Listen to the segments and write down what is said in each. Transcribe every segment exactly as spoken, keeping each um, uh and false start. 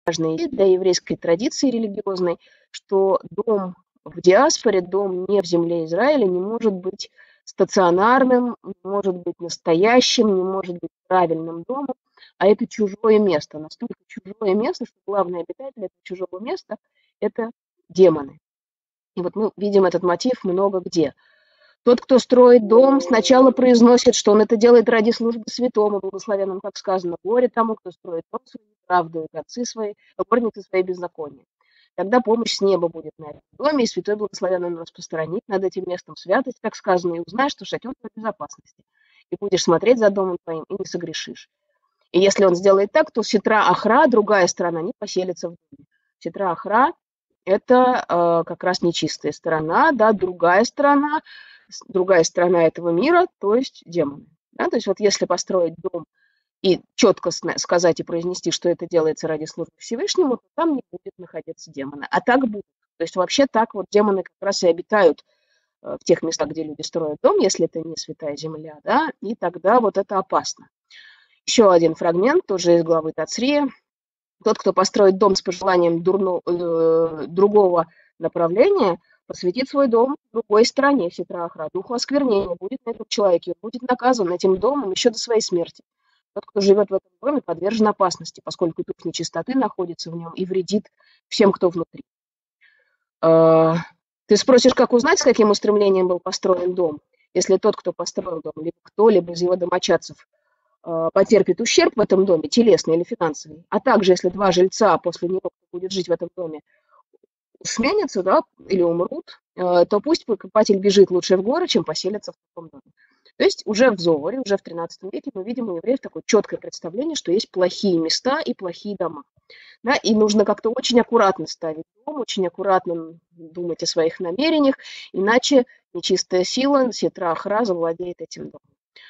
важная идея для еврейской традиции религиозной, что дом в диаспоре, дом не в земле Израиля, не может быть стационарным, не может быть настоящим, не может быть правильным домом, а это чужое место, настолько чужое место, что главный обитатель этого чужого места – это демоны. И вот мы видим этот мотив много где. Тот, кто строит дом, сначала произносит, что он это делает ради службы святому, благословенному, как сказано, горе тому, кто строит дом свой неправду, и отцы свои, горницы свои беззакония. Тогда помощь с неба будет на этом доме, и святой благословенный он распространит над этим местом святость, как сказано, и узнаешь, что шатер твой в безопасности. И будешь смотреть за домом твоим, и не согрешишь. И если он сделает так, то ситра Ахра, другая сторона, не поселится в доме. Ситра Ахра – это э, как раз нечистая сторона, да, другая сторона, другая сторона этого мира, то есть демоны. Да? То есть вот если построить дом и четко сказать и произнести, что это делается ради службы Всевышнему, то там не будет находиться демоны. А так будут. То есть вообще так вот демоны как раз и обитают э, в тех местах, где люди строят дом, если это не святая земля, да, и тогда вот это опасно. Еще один фрагмент, тоже из главы Тацрия. Тот, кто построит дом с пожеланием дурно, э, другого направления, посвятит свой дом другой стороне, ситра Ахра, духу осквернения будет на этом человеке, он будет наказан этим домом еще до своей смерти. Тот, кто живет в этом доме, подвержен опасности, поскольку дух нечистоты находится в нем и вредит всем, кто внутри. Э, ты спросишь, как узнать, с каким устремлением был построен дом? Если тот, кто построил дом, либо кто-либо из его домочадцев потерпит ущерб в этом доме, телесный или финансовый, а также если два жильца после него, кто будет жить в этом доме, сменятся, да, или умрут, то пусть покупатель бежит лучше в горы, чем поселится в таком доме. То есть уже в Зоаре, уже в тринадцатом веке мы видим у евреев такое четкое представление, что есть плохие места и плохие дома. Да, и нужно как-то очень аккуратно ставить дом, очень аккуратно думать о своих намерениях, иначе нечистая сила, ситра Ахра, завладеет этим домом.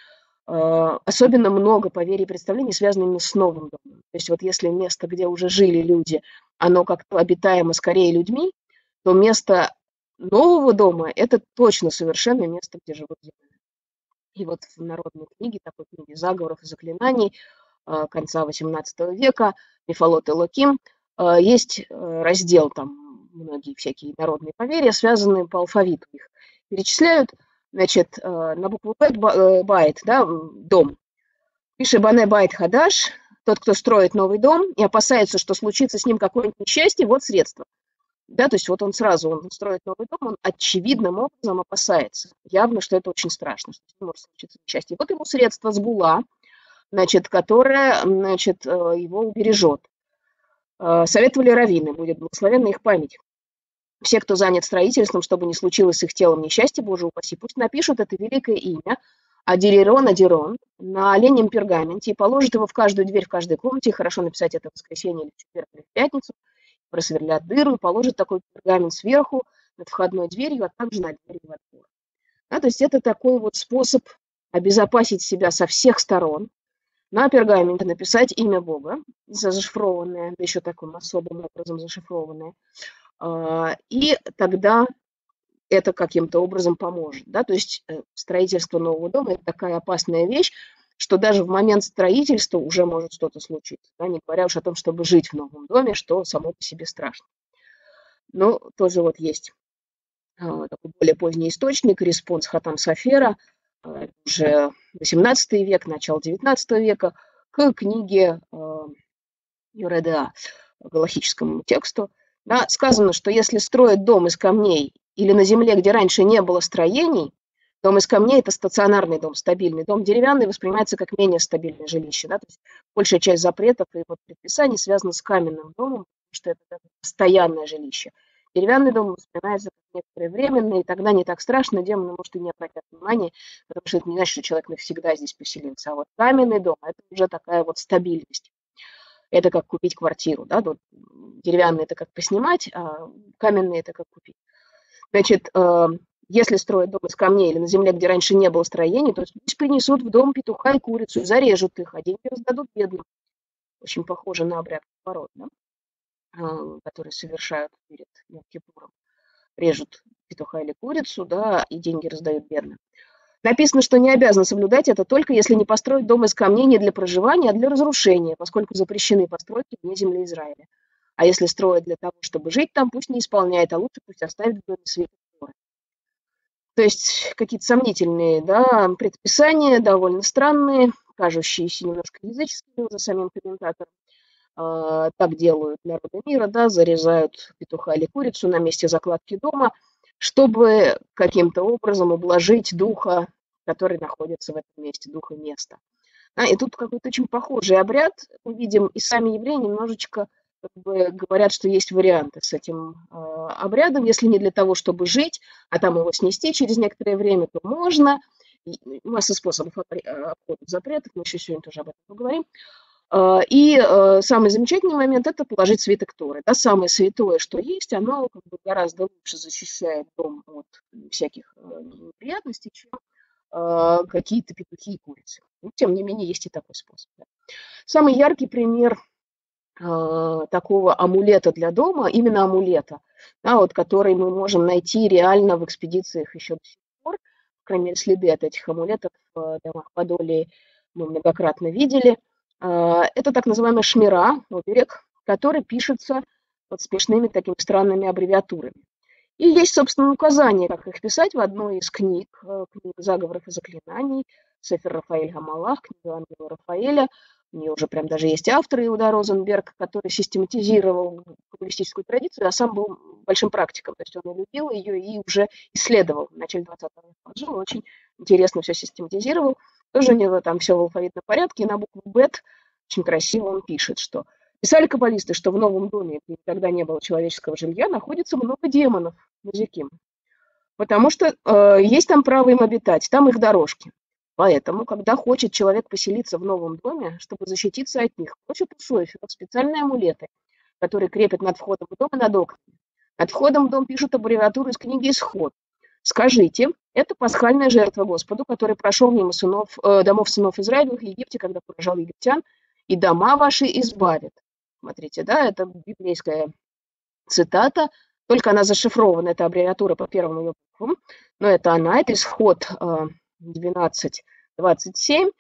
Особенно много поверий и представлений, связанных именно с новым домом. То есть вот если место, где уже жили люди, оно как-то обитаемо скорее людьми, то место нового дома – это точно совершенно место, где живут демоны. И вот в народной книге, такой книге заговоров и заклинаний конца восемнадцатого века, Мифалот Элоким, есть раздел, там многие всякие народные поверья, связанные по алфавиту их. Перечисляют. Значит, на букву Б байт, да, дом. Пишет Бане байт хадаш, тот, кто строит новый дом и опасается, что случится с ним какое-нибудь несчастье, вот средство. Да, то есть вот он сразу, он строит новый дом, он очевидным образом опасается. Явно, что это очень страшно, что с ним может случиться несчастье. Вот ему средство сгула, значит, которое, значит, его убережет. Советовали раввины, будет благословенна их память. Все, кто занят строительством, чтобы не случилось с их телом несчастье, Боже упаси, пусть напишут это великое имя, Адирирон, Адирон, на оленем пергаменте и положат его в каждую дверь, в каждой комнате, и хорошо написать это в воскресенье или в четверг, или в пятницу, просверлят дыру, положат такой пергамент сверху над входной дверью, а также над дверью во двор. Да, то есть это такой вот способ обезопасить себя со всех сторон, на пергаменте написать имя Бога, зашифрованное, да еще таким особым образом зашифрованное, и тогда это каким-то образом поможет. Да? То есть строительство нового дома – это такая опасная вещь, что даже в момент строительства уже может что-то случиться. Да? Не говоря уж о том, чтобы жить в новом доме, что само по себе страшно. Но тоже вот есть такой более поздний источник, респонс Хатам Софера, уже восемнадцатый век, начало девятнадцатого века, к книге Юреда, галахическому тексту. Да, сказано, что если строят дом из камней или на земле, где раньше не было строений, дом из камней – это стационарный дом, стабильный. Дом деревянный воспринимается как менее стабильное жилище. Да? То есть большая часть запретов и вот предписаний связана с каменным домом, потому что это постоянное жилище. Деревянный дом воспринимается как некоторое временное, и тогда не так страшно, демоны, может, и не обратят внимания, потому что это не значит, что человек навсегда здесь поселился. А вот каменный дом – это уже такая вот стабильность. Это как купить квартиру, да, вот деревянный это как поснимать, а каменный это как купить. Значит, если строят дом из камней или на земле, где раньше не было строений, то пусть принесут в дом петуха и курицу, зарежут их, а деньги раздадут бедным. Очень похоже на обряд поворот, да, который совершают перед Йом-Кипуром. Режут петуха или курицу, да, и деньги раздают бедным. Написано, что не обязаны соблюдать это только если не построить дом из камней не для проживания, а для разрушения, поскольку запрещены постройки вне земли Израиля. А если строит для того, чтобы жить там, пусть не исполняет, а лучше пусть оставит в доме свиток Торы. То есть какие-то сомнительные, да, предписания, довольно странные, кажущиеся немножко языческими за самим комментатором. А, так делают народы мира, да, зарезают петуха или курицу на месте закладки дома, чтобы каким-то образом ублажить духа, который находится в этом месте, духа места. А, и тут какой-то очень похожий обряд мы видим, и сами евреи немножечко как бы говорят, что есть варианты с этим э, обрядом, если не для того, чтобы жить, а там его снести через некоторое время, то можно. И масса способов обхода запретов, мы еще сегодня тоже об этом поговорим. Э, и э, самый замечательный момент – это положить свиток Торы. Да, самое святое, что есть, оно как бы гораздо лучше защищает дом от всяких э, неприятностей, чем э, какие-то петухи и курицы. Но, тем не менее, есть и такой способ. Да. Самый яркий пример такого амулета для дома, именно амулета, да, вот, который мы можем найти реально в экспедициях еще до сих пор. По крайней мере, следы от этих амулетов в домах Подолии мы многократно видели. Это так называемый шмира, оберег, который пишется вот смешными такими странными аббревиатурами. И есть, собственно, указание, как их писать в одной из книг, книг заговоров и заклинаний, Сефер Рафаэль Гамалах, книга ангела Рафаэля. У нее уже прям даже есть автор Иуда Розенберг, который систематизировал каббалистическую традицию, а сам был большим практиком. То есть он любил ее и уже исследовал. В начале двадцатого века жил, очень интересно все систематизировал. Тоже у него там все в алфавитном порядке, и на букву «бет» очень красиво он пишет, что писали каббалисты, что в новом доме, где никогда не было человеческого жилья, находится много демонов, музыким. Потому что э, есть там право им обитать, там их дорожки. Поэтому, когда хочет человек поселиться в новом доме, чтобы защититься от них, просят у шоферов специальные амулеты, которые крепят над входом в дом и над окнами. Над входом в дом пишут аббревиатуру из книги «Исход». Скажите, это пасхальная жертва Господу, который прошел мимо сынов, э, домов сынов Израилевых в Египте, когда поражал египтян, и дома ваши избавит. Смотрите, да, это библейская цитата, только она зашифрована, это аббревиатура по первым ее буквам, но это она, это Исход двенадцать двадцать семь,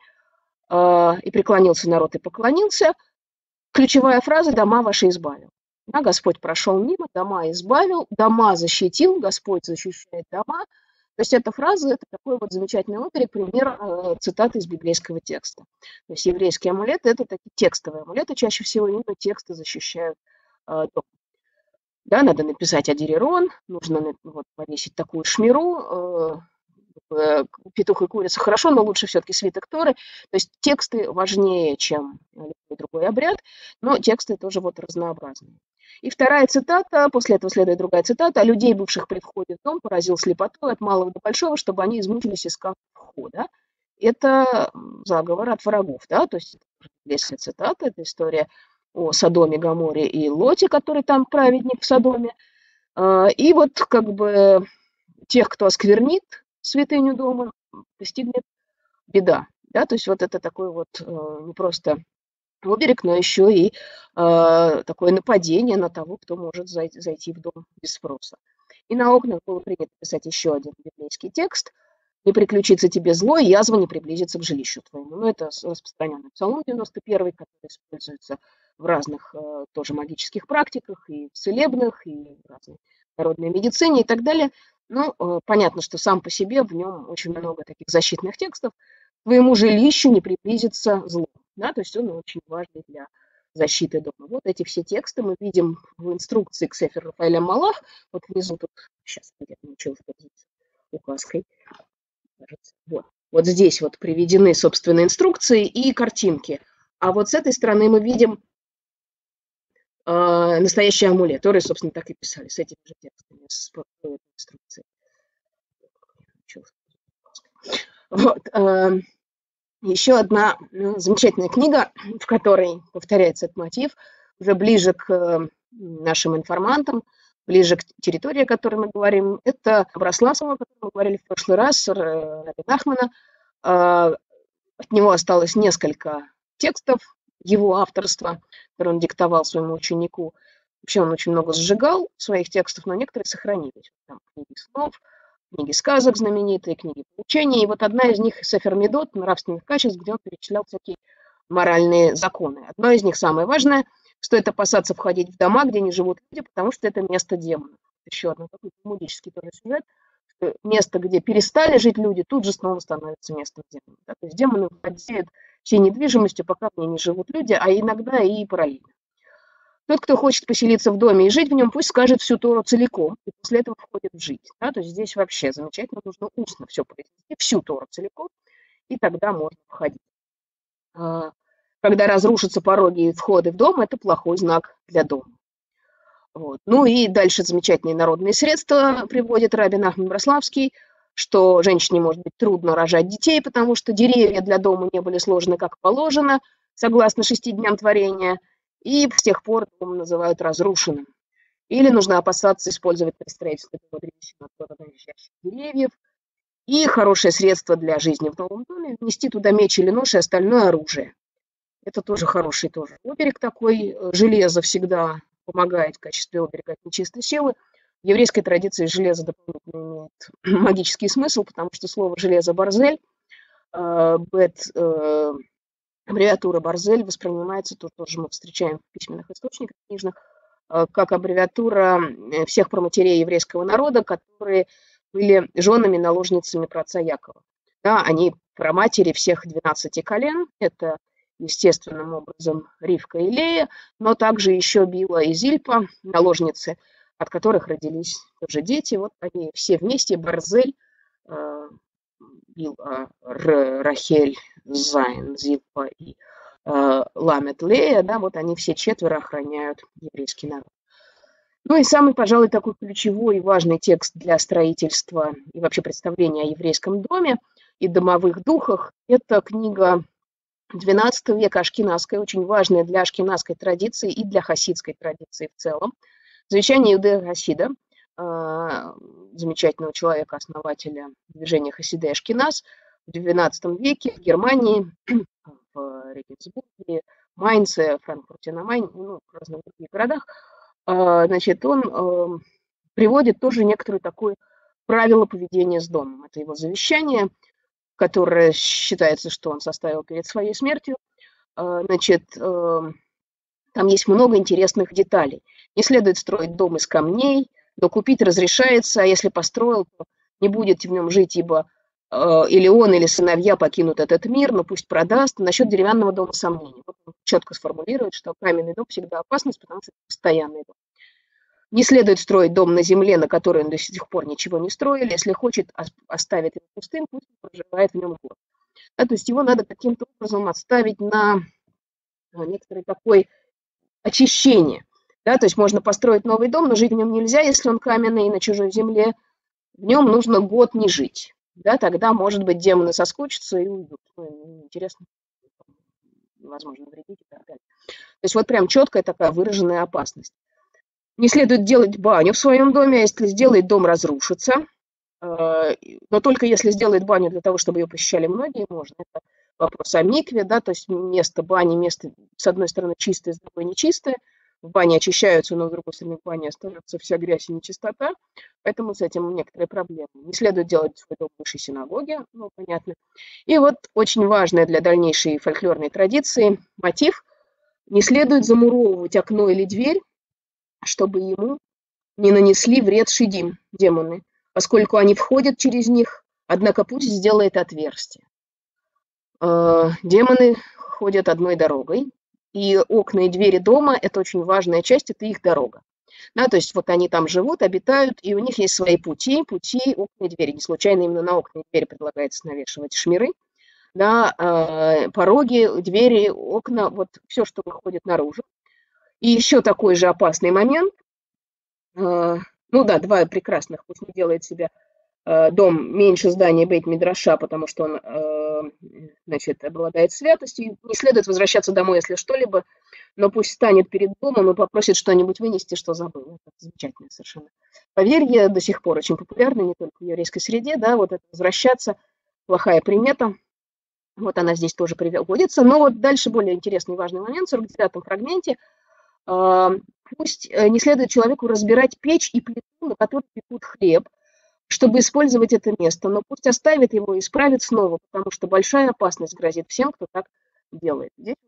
и преклонился народ, и поклонился. Ключевая фраза «дома ваши избавил». Да, Господь прошел мимо, дома избавил, дома защитил, Господь защищает дома. То есть эта фраза – это такой вот замечательный оберег, пример э, цитаты из библейского текста. То есть еврейские амулеты – это такие текстовые амулеты, чаще всего именно тексты защищают э, дом. Да, надо написать адирирон, нужно вот, повесить такую шмиру, э, петух и курица хорошо, но лучше все-таки свиток Торы. То есть тексты важнее, чем любой другой обряд, но тексты тоже вот разнообразные. И вторая цитата, после этого следует другая цитата: «А людей, бывших при входе в дом, поразил слепотой от малого до большого, чтобы они измучились, искав входа». Это заговор от врагов, да, то есть если цитата, это история о Содоме, Гоморе и Лоте, который там праведник в Содоме. И вот как бы тех, кто осквернит святыню дома, постигнет беда. Да? То есть вот это такой вот не просто оберег, но еще и э, такое нападение на того, кто может зайти, зайти в дом без спроса. И на окнах было принято писать еще один библейский текст: «Не приключится тебе зло, и язва не приблизится к жилищу твоему». Ну, это распространенный Псалом девяносто первый, который используется в разных э, тоже магических практиках, и в целебных, и в разной народной медицине и так далее. Ну, э, понятно, что сам по себе в нем очень много таких защитных текстов. «Твоему жилищу не приблизится зло». Да, то есть он очень важный для защиты дома. Вот эти все тексты мы видим в инструкции к Сефер Рафаэль Гамалах. Вот внизу тут, сейчас я научилась пользоваться указкой. Вот. вот здесь вот приведены, собственно, инструкции и картинки. А вот с этой стороны мы видим э, настоящий амулет, который, собственно, так и писали, с этими же текстами, с инструкцией. Вот. Э, Еще одна ну, замечательная книга, в которой повторяется этот мотив, уже ближе к э, нашим информантам, ближе к территории, о которой мы говорим. Это Брасласова, о которой мы говорили в прошлый раз, Раби Нахмана. Э, от него осталось несколько текстов его авторства, которые он диктовал своему ученику. Вообще он очень много сжигал своих текстов, но некоторые сохранились. Там книги снов, книги сказок знаменитые, книги поучений. И вот одна из них — Сефер Медот, нравственных качеств, где он перечислял всякие моральные законы. Одно из них, самое важное, Стоит опасаться входить в дома, где не живут люди, потому что это место демонов. Еще один такой талмудический тоже сюжет. Что место, где перестали жить люди, тут же снова становится местом демонов. Да? То есть демоны владеют всей недвижимостью, пока в ней не живут люди, а иногда и параллельно. Тот, кто хочет поселиться в доме и жить в нем, пусть скажет всю Тору целиком, и после этого входит в жить. Да? То есть здесь вообще замечательно, нужно устно все произнести, всю Тору целиком, и тогда можно входить. Когда разрушатся пороги и входы в дом, это плохой знак для дома. Вот. Ну и дальше замечательные народные средства приводит Рабби Нахман Брославский, что женщине может быть трудно рожать детей, потому что деревья для дома не были сложены как положено, согласно шести дням творения, и с тех пор дом называют разрушенным. Или нужно опасаться использовать при строительстве древесины от плодоносящих деревьев. И хорошее средство для жизни в новом доме – внести туда меч или нож и остальное оружие. Это тоже хороший тоже оберег такой. Железо всегда помогает в качестве оберега от нечистой силы. В еврейской традиции железо дополнительно имеет магический смысл, потому что слово «железо» – «барзель», бет, аббревиатура «барзель» воспринимается, тут тоже мы встречаем в письменных источниках книжных, как аббревиатура всех праматерей еврейского народа, которые были женами, наложницами праотца Якова. Да, они праматери всех двенадцати колен, это естественным образом Ривка и Лея, но также еще Била и Зильпа, наложницы, от которых родились тоже дети. Вот они все вместе, Барзель, Била, Рахель, Зайн, Зильпа и Ламет Лея, да, вот они все четверо охраняют еврейский народ. Ну и самый, пожалуй, такой ключевой и важный текст для строительства и вообще представления о еврейском доме и домовых духах – это книга двенадцатого века ашкеназская, очень важная для ашкеназской традиции и для хасидской традиции в целом. Завещание Иудея Хасида, замечательного человека, основателя движения Хасидей Ашкеназ, в двенадцатом веке в Германии, в Регенсбурге, Майнце, Франкфурте на Майне, ну, в разных других городах. Значит, он приводит тоже некоторое такое правило поведения с домом. Это его завещание, которое считается, что он составил перед своей смертью. Значит, там есть много интересных деталей. Не следует строить дом из камней, но купить разрешается, а если построил, то не будете в нем жить, ибо или он, или сыновья покинут этот мир, но пусть продаст. Насчет деревянного дома сомнений. Вот он четко сформулирует, что каменный дом всегда опасность, потому что это постоянный дом. Не следует строить дом на земле, на которой он до сих пор ничего не строили. Если хочет оставить его пустым, пусть он проживает в нем год. Да, то есть его надо каким-то образом отставить на некоторое такое очищение. Да, то есть можно построить новый дом, но жить в нем нельзя, если он каменный и на чужой земле. В нем нужно год не жить. Да, тогда, может быть, демоны соскучатся и уйдут. Ну, интересно, возможно, вредить и так далее. То есть вот прям четкая такая выраженная опасность. Не следует делать баню в своем доме, а если сделает, дом разрушится. Но только если сделает баню для того, чтобы ее посещали многие, можно. Это вопрос о микве, да, то есть место бани, место, с одной стороны, чистое, с другой нечистое. В бане очищаются, но с другой стороны, в бане остается вся грязь и нечистота. Поэтому с этим некоторые проблемы. Не следует делать свой дом высшей синагоги, ну, понятно. И вот очень важное для дальнейшей фольклорной традиции мотив. Не следует замуровывать окно или дверь, чтобы ему не нанесли вред шидим, демоны, поскольку они входят через них, однако пусть сделает отверстие. Демоны ходят одной дорогой, и окна и двери дома – это очень важная часть, это их дорога. Да, то есть вот они там живут, обитают, и у них есть свои пути, пути, окна и двери. Не случайно именно на окна и двери предлагается навешивать шмиры. Да, э, пороги, двери, окна, вот все, что выходит наружу. И еще такой же опасный момент. Э, ну да, два прекрасных, пусть не делает себя э, дом меньше здания Бейт-Мидраша, потому что он э, значит, обладает святостью. Не следует возвращаться домой, если что-либо, но пусть станет перед домом и попросит что-нибудь вынести, что забыл. Это замечательно совершенно. Поверье до сих пор очень популярно, не только в еврейской среде, да, вот это возвращаться, плохая примета. Вот она здесь тоже приводится. Но вот дальше более интересный и важный момент в сорок девятом фрагменте. Пусть не следует человеку разбирать печь и плиту, на которой пекут хлеб, чтобы использовать это место, но пусть оставит его и исправит снова, потому что большая опасность грозит всем, кто так делает. Здесь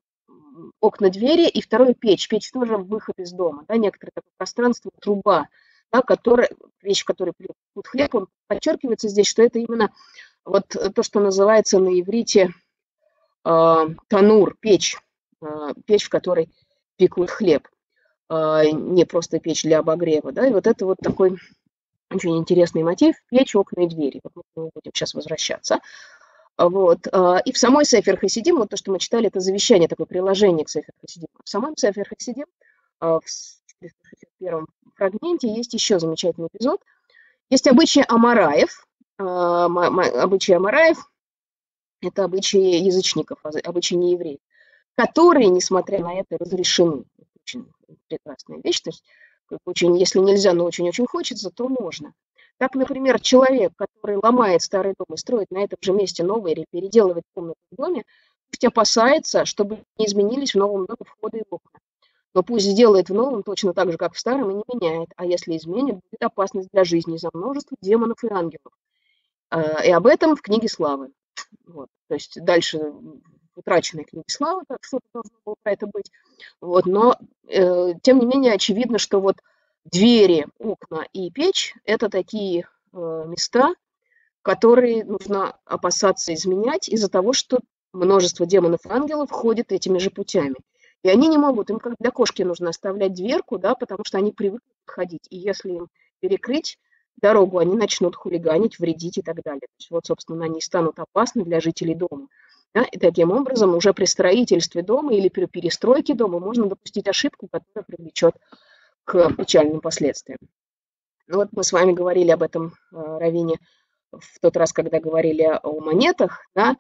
окна, двери, и второе печь. Печь тоже выход из дома, да, некоторое такое пространство, труба, да, которая, вещь, в которой пекут хлеб, он подчеркивается здесь, что это именно вот то, что называется на иврите э, танур, печь, э, печь, в которой пекут хлеб, э, не просто печь для обогрева, да, и вот это вот такой очень интересный мотив – печь, окна и двери. Вот мы будем сейчас возвращаться. Вот. И в самой Сефер Хасидим, вот то, что мы читали, это завещание, такое приложение к Сефер Хасидим. В самом Сефер Хасидим, в четыреста шестьдесят первом фрагменте, есть еще замечательный эпизод. Есть обычаи амараев. Обычаи амараев – это обычаи язычников, обычаи неевреев, которые, несмотря на это, разрешены. Это очень прекрасная вещь. То есть, очень, если нельзя, но очень-очень хочется, то можно. Так, например, человек, который ломает старый дом и строит на этом же месте новый или переделывает комнату в доме, пусть опасается, чтобы не изменились в новом доме входы и окна. Но пусть сделает в новом точно так же, как в старом, и не меняет. А если изменит, будет опасность для жизни за множество демонов и ангелов. И об этом в книге Славы. Вот. То есть дальше в утраченной книге Славы, так что-то должно было про это быть. Вот. Но, э, тем не менее, очевидно, что вот двери, окна и печь – это такие э, места, которые нужно опасаться изменять из-за того, что множество демонов и ангелов ходят этими же путями. И они не могут, им как для кошки нужно оставлять дверку, да, потому что они привыкли ходить. И если им перекрыть дорогу, они начнут хулиганить, вредить и так далее. То есть вот, собственно, они станут опасны для жителей дома. Да? И таким образом уже при строительстве дома или при перестройке дома можно допустить ошибку, которая привлечет к печальным последствиям. Ну, вот мы с вами говорили об этом, раввине, в тот раз, когда говорили о монетах, да,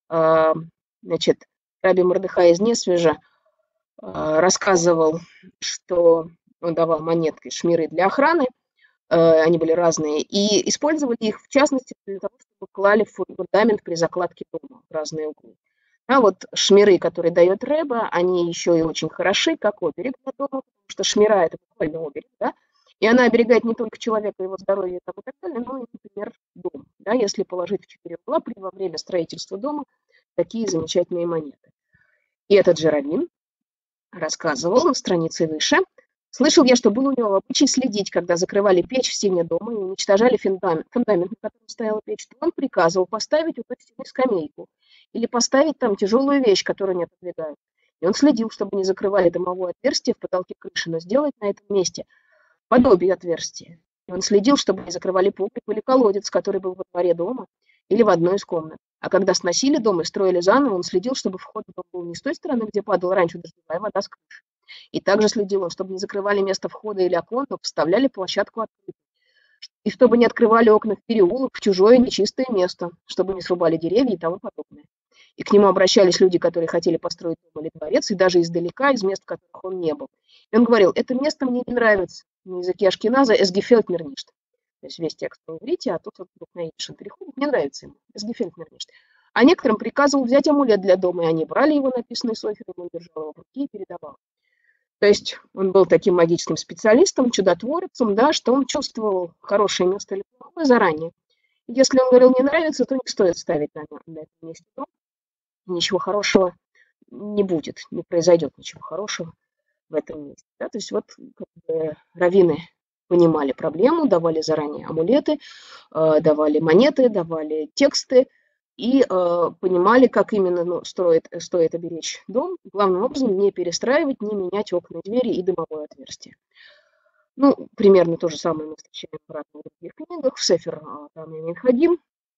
значит, Раби Мордехай из Несвежа рассказывал, что он давал монетки, шмиры для охраны, они были разные, и использовали их, в частности, для того, чтобы клали в фундамент при закладке дома в разные углы. А вот шмиры, которые дает Рэба, они еще и очень хороши, как оберег для дома, потому что шмира – это буквально оберег, да, и она оберегает не только человека, его здоровье и так далее, но и, например, дом, да, если положить в четыре угла при, во время строительства дома такие замечательные монеты. И этот же раввин рассказывал на странице выше: слышал я, что было у него обычай следить, когда закрывали печь в стене дома и уничтожали фундамент, фундамент, на котором стояла печь, то он приказывал поставить у той стены скамейку или поставить там тяжелую вещь, которую не отодвигают. И он следил, чтобы не закрывали дымовое отверстие в потолке крыши, но сделать на этом месте подобие отверстия. И он следил, чтобы не закрывали погреб или колодец, который был во дворе дома или в одной из комнат. А когда сносили дом и строили заново, он следил, чтобы вход в дом был не с той стороны, где падала раньше дождевая вода с крыши. И также следил он, чтобы не закрывали место входа или окон, но поставляли площадку открытой. И чтобы не открывали окна в переулок, в чужое нечистое место, чтобы не срубали деревья и тому подобное. И к нему обращались люди, которые хотели построить дом или дворец, и даже издалека, из мест, в которых он не был. И он говорил: это место мне не нравится. На языке Ашкеназа «es gefällt mir nicht». То есть весь текст на иврите, а тут вот на идиш переходит. Не нравится ему. «Es gefällt mir nicht». А некоторым приказывал взять амулет для дома, и они брали его, написанный Софером, он держал его в руке и передавал. То есть он был таким магическим специалистом, чудотворцем, да, что он чувствовал хорошее место или плохое заранее. И если он говорил «не нравится», то не стоит ставить на, на этом месте дом. Ничего хорошего не будет, не произойдет ничего хорошего в этом месте. Да? То есть вот как бы раввины понимали проблему, давали заранее амулеты, э, давали монеты, давали тексты и э, понимали, как именно ну, строит, стоит оберечь дом. Главным образом не перестраивать, не менять окна, двери и дымовое отверстие. Ну, примерно то же самое мы встречаем в разных других книгах, в Сефер Тамим Хагим.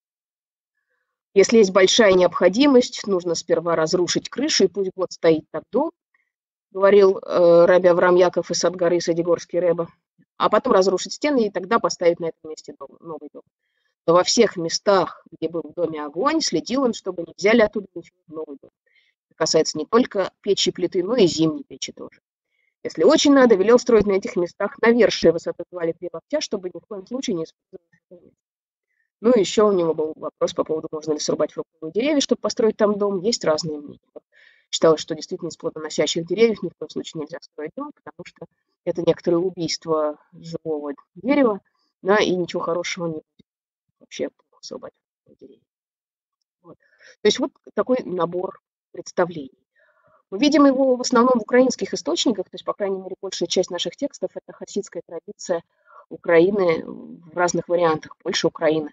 Если есть большая необходимость, нужно сперва разрушить крышу, и пусть год стоит так дом, говорил э, Раби Авраам Яков из Садгары, Садигорский Рэба, а потом разрушить стены и тогда поставить на этом месте дом, новый дом. Но во всех местах, где был в доме огонь, следил он, чтобы не взяли оттуда ничего в новый дом. Это касается не только печи и плиты, но и зимней печи тоже. Если очень надо, велел строить на этих местах навершие высоты два или три локтя, чтобы ни в коем случае не использовать. Ну, еще у него был вопрос по поводу, можно ли срубать фруктовые деревья, чтобы построить там дом. Есть разные мнения. Считалось, что действительно из плодоносящих деревьев ни в коем случае нельзя строить дом, потому что это некоторое убийство живого дерева, да, и ничего хорошего не будет. Вообще плохо срубать фруктовые деревья. Вот. То есть вот такой набор представлений. Мы видим его в основном в украинских источниках, то есть, по крайней мере, большая часть наших текстов – это хасидская традиция Украины в разных вариантах, Польши, Украины.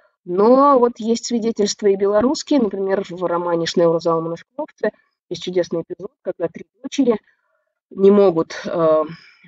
Но вот есть свидетельства и белорусские, например, в романе «Шнеур Залмана Шкловце» есть чудесный эпизод, когда три дочери не могут э,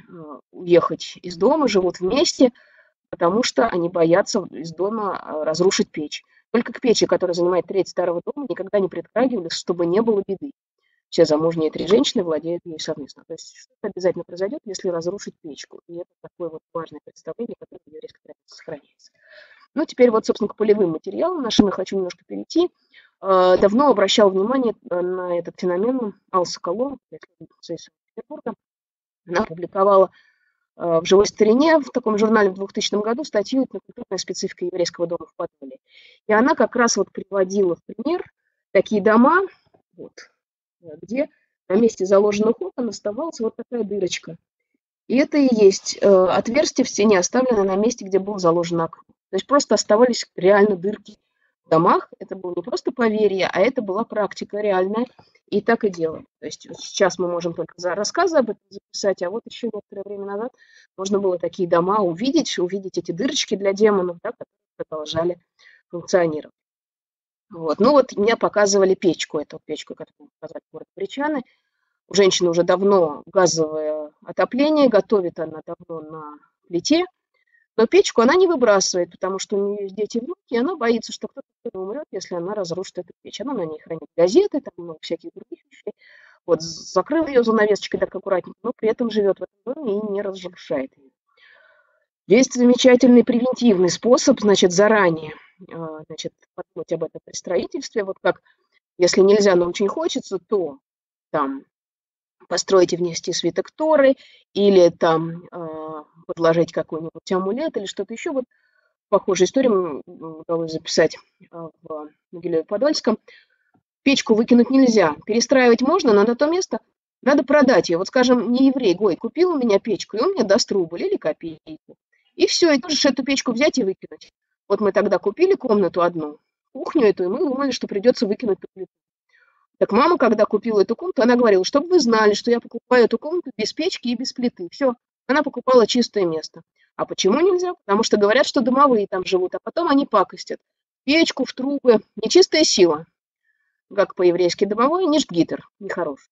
уехать из дома, живут вместе, потому что они боятся из дома разрушить печь. Только к печи, которая занимает треть старого дома, никогда не притрагивались, чтобы не было беды. Все замужние три женщины владеют ей совместно. То есть что-то обязательно произойдет, если разрушить печку. И это такое вот важное представление, которое в еврейской традиции сохраняется. Ну, теперь вот, собственно, к полевым материалам нашим я хочу немножко перейти. Давно обращал внимание на этот феномен Алла Соколова, из Петербурга. Она опубликовала в «Живой старине» в таком журнале в двухтысячном году статью «Этнокультурная специфика еврейского дома в Подоле». И она как раз вот приводила в пример такие дома, вот, где на месте заложенных окон оставалась вот такая дырочка. И это и есть э, отверстие в стене, оставленное на месте, где был заложен окно. То есть просто оставались реально дырки в домах. Это было не просто поверье, а это была практика реальная. И так и делаем. То есть сейчас мы можем только за рассказы об этом записать, а вот еще некоторое время назад можно было такие дома увидеть, увидеть эти дырочки для демонов, да, которые продолжали функционировать. Вот. Ну вот мне показывали печку, эту печку, которую показали город Причаны. У женщины уже давно газовое отопление, готовит она давно на плите, но печку она не выбрасывает, потому что у нее есть дети и внуки, и она боится, что кто-то умрет, если она разрушит эту печь. Она на ней хранит газеты, там много всяких других вещей. Вот, закрыла ее занавесочкой так аккуратненько, но при этом живет в этом доме и не разрушает ее. Есть замечательный превентивный способ, значит, заранее значит, подумать об этом при строительстве. Вот как, если нельзя, но очень хочется, то там построите внести свиток Торы или там э, подложить какой-нибудь амулет или что-то еще. Вот похожую историю удалось записать э, в Могилеве-Подольском. Печку выкинуть нельзя. Перестраивать можно, но на то место надо продать ее. Вот, скажем, не еврей, гой, купил у меня печку, и он мне даст рубль или копейку. И все, и тоже эту печку взять и выкинуть. Вот мы тогда купили комнату одну, кухню эту, и мы думали, что придется выкинуть эту плиту. Так мама, когда купила эту комнату, она говорила, чтобы вы знали, что я покупаю эту комнату без печки и без плиты. Все, она покупала чистое место. А почему нельзя? Потому что говорят, что домовые там живут, а потом они пакостят. Печку в трубы, нечистая сила. Как по-еврейски домовой, ништгитер, нехороший.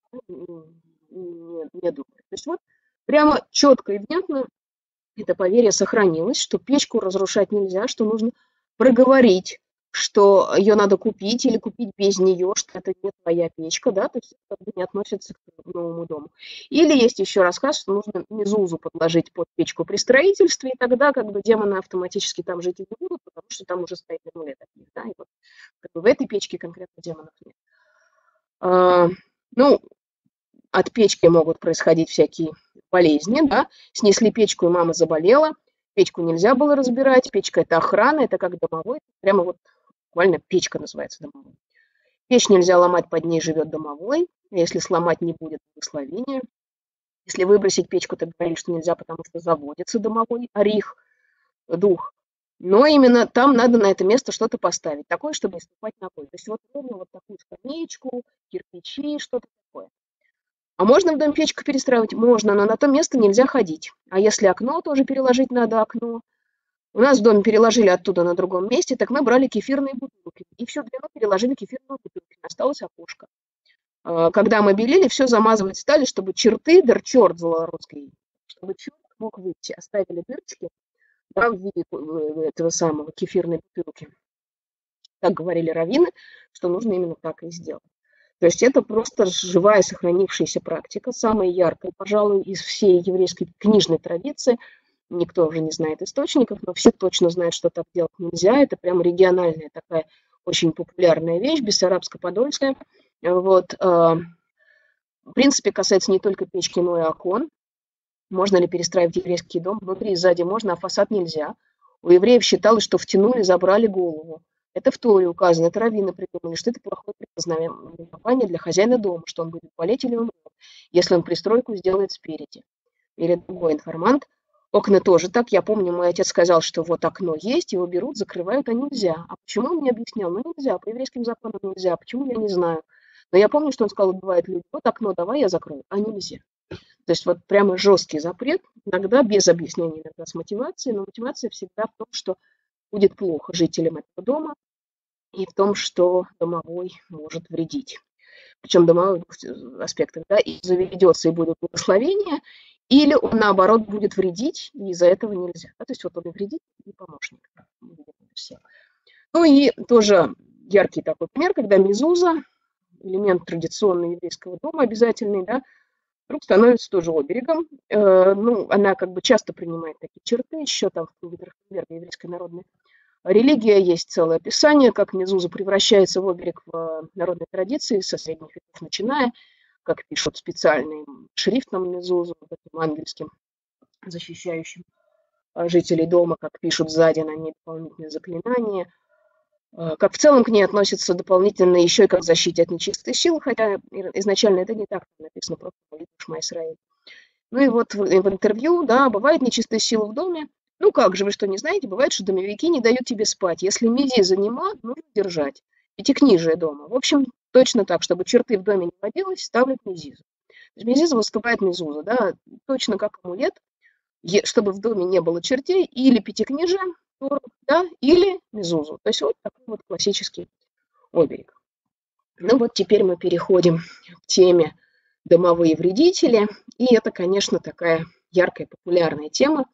Не, не думаю. То есть вот прямо четко и внятно это поверье сохранилось, что печку разрушать нельзя, что нужно проговорить, что ее надо купить или купить без нее, что это не твоя печка, да, то есть это не относится к новому дому. Или есть еще рассказ, что нужно мезузу подложить под печку при строительстве, и тогда как бы демоны автоматически там жить и не будут, потому что там уже стоит амулет от них, да, и вот как бы в этой печке конкретно демонов нет. А, ну, от печки могут происходить всякие болезни, да, снесли печку, и мама заболела, печку нельзя было разбирать, печка – это охрана, это как домовой, прямо вот буквально печка называется домовой. Печь нельзя ломать, под ней живет домовой, если сломать не будет благословения. Если выбросить печку, то говорили, что нельзя, потому что заводится домовой, орих, дух. Но именно там надо на это место что-то поставить, такое, чтобы не ступать ногой. То есть вот ровно вот такую скамеечку, кирпичи, что-то такое. А можно в доме печку перестраивать? Можно, но на то место нельзя ходить. А если окно тоже переложить надо, окно. У нас в доме переложили оттуда на другом месте, так мы брали кефирные бутылки. И всю длину переложили кефирные бутылки. Осталось окошко. Когда мы белили, все замазывать стали, чтобы черты, дыр, черт злорусский, чтобы черт мог выйти. Оставили дырочки, да, в виде этого самого кефирной бутылки. Так говорили раввины, что нужно именно так и сделать. То есть это просто живая сохранившаяся практика, самая яркая, пожалуй, из всей еврейской книжной традиции. Никто уже не знает источников, но все точно знают, что так делать нельзя. Это прям региональная такая очень популярная вещь, бессарабско-подольская. Вот. В принципе, касается не только печки, но и окон. Можно ли перестраивать еврейский дом? Внутри и сзади можно, а фасад нельзя. У евреев считалось, что втянули, забрали голову. Это в Торе указано, это раввины придумали, что это плохое предзнаменование для хозяина дома, что он будет болеть или умрет, если он пристройку сделает спереди. Или другой информант. Окна тоже так. Я помню, мой отец сказал, что вот окно есть, его берут, закрывают, а нельзя. А почему он мне объяснял? Ну нельзя, по еврейским законам нельзя. Почему, я не знаю. Но я помню, что он сказал, бывает люди, вот окно давай я закрою, а нельзя. То есть вот прямо жесткий запрет, иногда без объяснения, иногда с мотивацией, но мотивация всегда в том, что будет плохо жителям этого дома и в том, что домовой может вредить. Причем домовой в двух аспектах, да, и заведется, и будет благословение, или он, наоборот, будет вредить, и из-за этого нельзя. Да, то есть вот он и вредит, и помощник. Ну и тоже яркий такой пример, когда мезуза, элемент традиционного еврейского дома обязательный, да, вдруг становится тоже оберегом. Э, ну, она как бы часто принимает такие черты, еще там в книге Трахтенберга «Еврейская народная религия» есть целое описание, как мезуза превращается в оберег в народной традиции, со средних веков начиная, как пишут специальным шрифтом мезузу, таким ангельским, защищающим жителей дома, как пишут сзади на ней дополнительные заклинания, как в целом к ней относятся дополнительно еще и как защите от нечистой силы, хотя изначально это не так написано, просто молитва Шма Исраэль. Ну и вот в, в интервью, да, бывает нечистая сила в доме. Ну как же, вы что, не знаете? Бывает, что домовики не дают тебе спать. Если мезиза нема, нужно держать. Пятикнижие дома. В общем, точно так, чтобы черты в доме не водилось, ставят мезизу. Мезиза выступает мезуза, да, точно как амулет, чтобы в доме не было чертей, или пятикнижие, да, или мезузу. То есть вот такой вот классический оберег. Ну вот теперь мы переходим к теме домовые вредители. И это, конечно, такая яркая, популярная тема.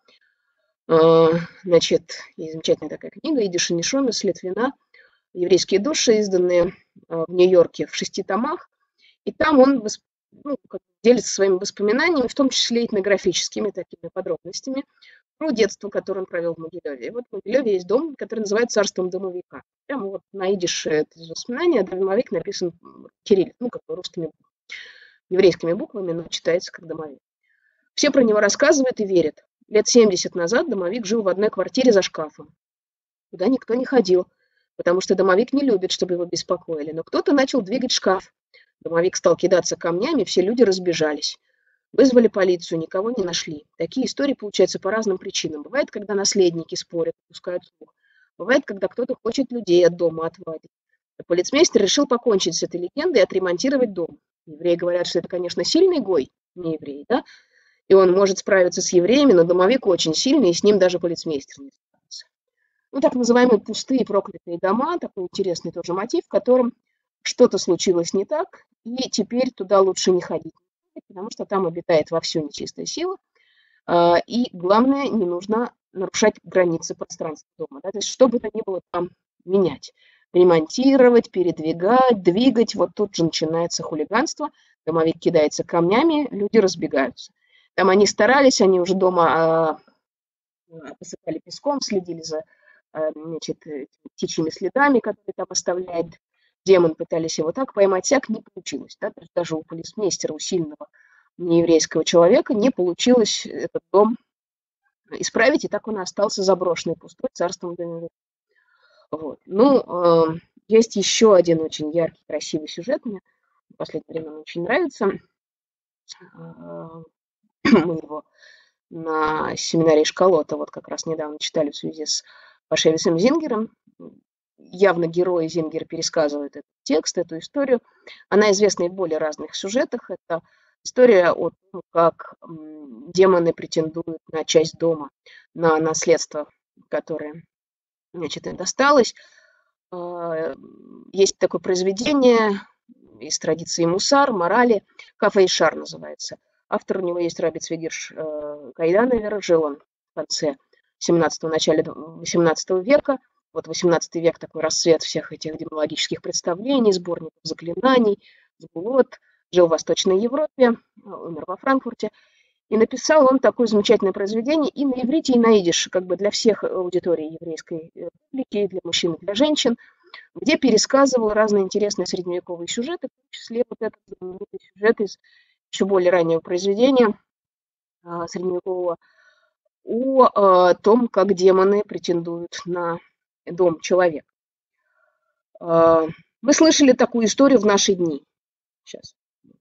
Значит, есть замечательная такая книга «Идиш и Нишомис» Литвина, «Еврейские души», изданные в Нью-Йорке в шести томах. И там он ну, делится своими воспоминаниями, в том числе этнографическими такими подробностями, про детство, которое он провел в Могилеве. И вот в Могилеве есть дом, который называется «Царством домовика». Прямо вот на идише это воспоминание, а домовик написан кириллицей, ну, как бы русскими, еврейскими буквами, но читается как домовик. Все про него рассказывают и верят. Лет семьдесят назад домовик жил в одной квартире за шкафом, куда никто не ходил, потому что домовик не любит, чтобы его беспокоили. Но кто-то начал двигать шкаф. Домовик стал кидаться камнями, все люди разбежались. Вызвали полицию, никого не нашли. Такие истории получаются по разным причинам. Бывает, когда наследники спорят, пускают слух. Бывает, когда кто-то хочет людей от дома отводить. Полицмейстер решил покончить с этой легендой и отремонтировать дом. Евреи говорят, что это, конечно, сильный гой, не еврей, да? И он может справиться с евреями, но домовик очень сильный, и с ним даже полицмейстер не справится. Ну, так называемые пустые проклятые дома, такой интересный тоже мотив, в котором что-то случилось не так, и теперь туда лучше не ходить, потому что там обитает вовсю нечистая сила, и главное, не нужно нарушать границы пространства дома, да? То есть что бы то ни было там менять, ремонтировать, передвигать, двигать, вот тут же начинается хулиганство, домовик кидается камнями, люди разбегаются. Там они старались, они уже дома посыпали песком, следили за, значит, птичьими следами, которые там оставляет демон, пытались его так поймать, сяк, не получилось. Да? То есть даже у полицмейстера, у сильного нееврейского человека не получилось этот дом исправить, и так он остался заброшенный, пустой, царством домовика. Вот. Ну, э, есть еще один очень яркий, красивый сюжет, мне в последнее время он очень нравится. Мы его на семинаре Школота вот как раз недавно читали в связи с Пашевисом Зингером. Явно герои Зингера пересказывают этот текст, эту историю. Она известна и в более разных сюжетах. Это история о том, как демоны претендуют на часть дома, на наследство, которое, значит, им досталось. Есть такое произведение из традиции мусар, морали, «Кафе и шар» называется. Автор у него есть Раби Цвигирш Кайданевер, жил он в конце семнадцатого, начале восемнадцатого века. Вот восемнадцатый век такой расцвет всех этих демонологических представлений, сборников заклинаний, сбулот. Жил в Восточной Европе, умер во Франкфурте. И написал он такое замечательное произведение и на иврите, и на идише, как бы для всех аудиторий еврейской публики, для мужчин и для женщин, где пересказывал разные интересные средневековые сюжеты, в том числе вот этот знаменитый сюжет из еще более раннего произведения а, средневекового о а, том, как демоны претендуют на дом человека. А, мы слышали такую историю в наши дни. Сейчас.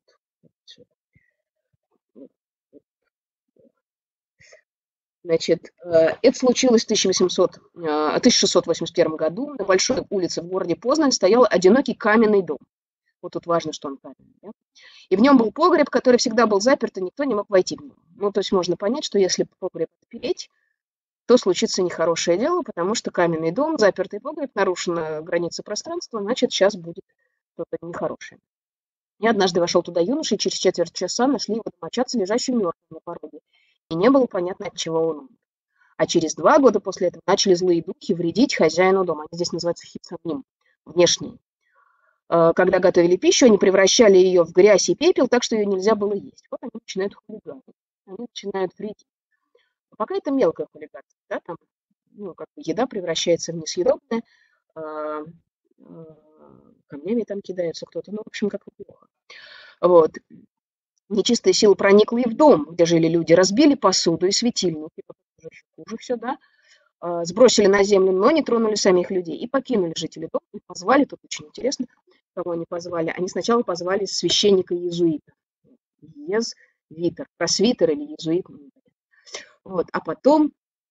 Значит, это случилось в тысяча шестьсот восемьдесят первом году. На большой улице в городе Познань стоял одинокий каменный дом. Вот тут важно, что он каменный. Да? И в нем был погреб, который всегда был заперт, и никто не мог войти в него. Ну, то есть можно понять, что если погреб отпереть, то случится нехорошее дело, потому что каменный дом, запертый погреб, нарушена граница пространства, значит, сейчас будет что-то нехорошее. И однажды вошел туда юноша, и через четверть часа нашли его домочадца, лежащим мертвым на пороге. И не было понятно, от чего он умер. А через два года после этого начали злые духи вредить хозяину дома. Они здесь называются хитсаним, внешние. Когда готовили пищу, они превращали ее в грязь и пепел, так что ее нельзя было есть. Вот они начинают хулиганить, они начинают вредить. Пока это мелкое хулиганство, да, там, ну, как бы еда превращается в несъедобное, а, а, камнями там кидаются кто-то, ну, в общем, как-то плохо. Вот. Нечистая сила проникла и в дом, где жили люди, разбили посуду и светильники, уже хуже все, да, а, сбросили на землю, но не тронули самих людей и покинули жители дома и позвали, тут очень интересно, кого они позвали, они сначала позвали священника-иезуита, езвитер, просвитер или иезуит, вот, а потом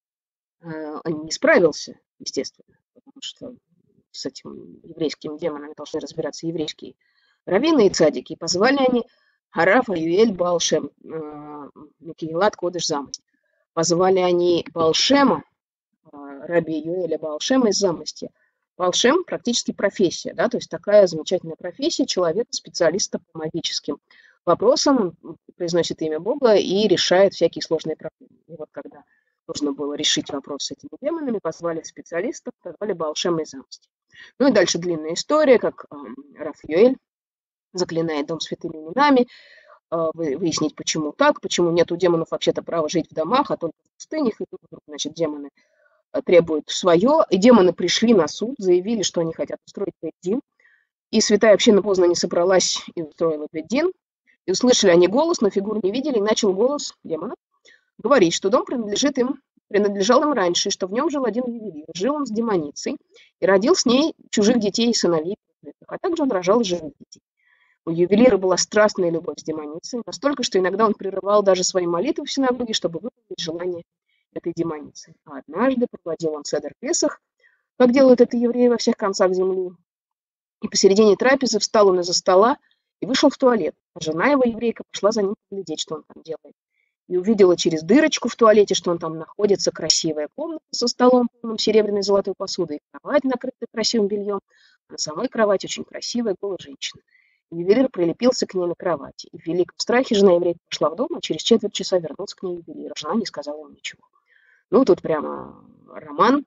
э, он не справился, естественно, потому что с этим еврейским демонами должны разбираться еврейские раввины и цадики, и позвали они Хараф Аюэль Балшем, э, Микеилат Кодыш Замость. Позвали они Балшема, э, раби Юэля Балшема из Замостья. Балшем практически профессия, да, то есть такая замечательная профессия человека, специалиста по магическим вопросам, он произносит имя Бога и решает всякие сложные проблемы. И вот когда нужно было решить вопрос с этими демонами, позвали специалистов, позвали Балшема из Замостья. Ну и дальше длинная история, как э, Рафаэль заклинает дом святыми именами, э, выяснить, почему так, почему нет у демонов вообще-то права жить в домах, а только в пустынях, и тут вдруг, значит, демоны требуют свое, и демоны пришли на суд, заявили, что они хотят устроить бейт-дин, и святая община поздно не собралась и устроила бейт-дин, и услышали они голос, но фигур не видели, и начал голос демона говорить, что дом принадлежит им, принадлежал им раньше, и что в нем жил один ювелир. Жил он с демоницей и родил с ней чужих детей и сыновей, а также он рожал живых детей. У ювелира была страстная любовь с демоницей, настолько, что иногда он прерывал даже свои молитвы в синагоге, чтобы выполнить желание этой демоницы. А однажды проводил он седер Песах, как делают это евреи во всех концах земли. И посередине трапезы встал он из-за стола и вышел в туалет. А жена его, еврейка, пошла за ним поглядеть, что он там делает. И увидела через дырочку в туалете, что он там находится, красивая комната со столом, полным серебряной и золотой посуды, и кровать, накрытая красивым бельем. А на самой кровати очень красивая голая женщина. Ювелир прилепился к ней на кровати. И в великом страхе жена еврейка пошла в дом, а через четверть часа вернулся к ней ювелир. Жена не сказала ему ничего. Ну, тут прямо роман.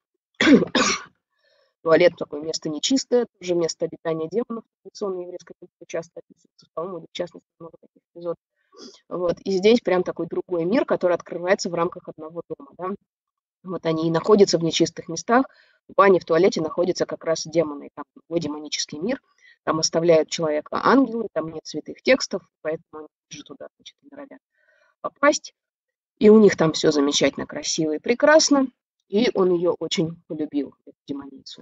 Туалет такое место нечистое, тоже место обитания демонов. Традиционно еврейская культура часто описывается, по-моему, в частности, много таких эпизодов. Вот. И здесь прям такой другой мир, который открывается в рамках одного дома. Да? Вот они и находятся в нечистых местах. В бане, в туалете находятся как раз демоны. Там такой демонический мир. Там оставляют человека ангелы, там нет святых текстов, поэтому они же туда, значит, норовят попасть. И у них там все замечательно, красиво и прекрасно. И он ее очень полюбил, эту демоницу.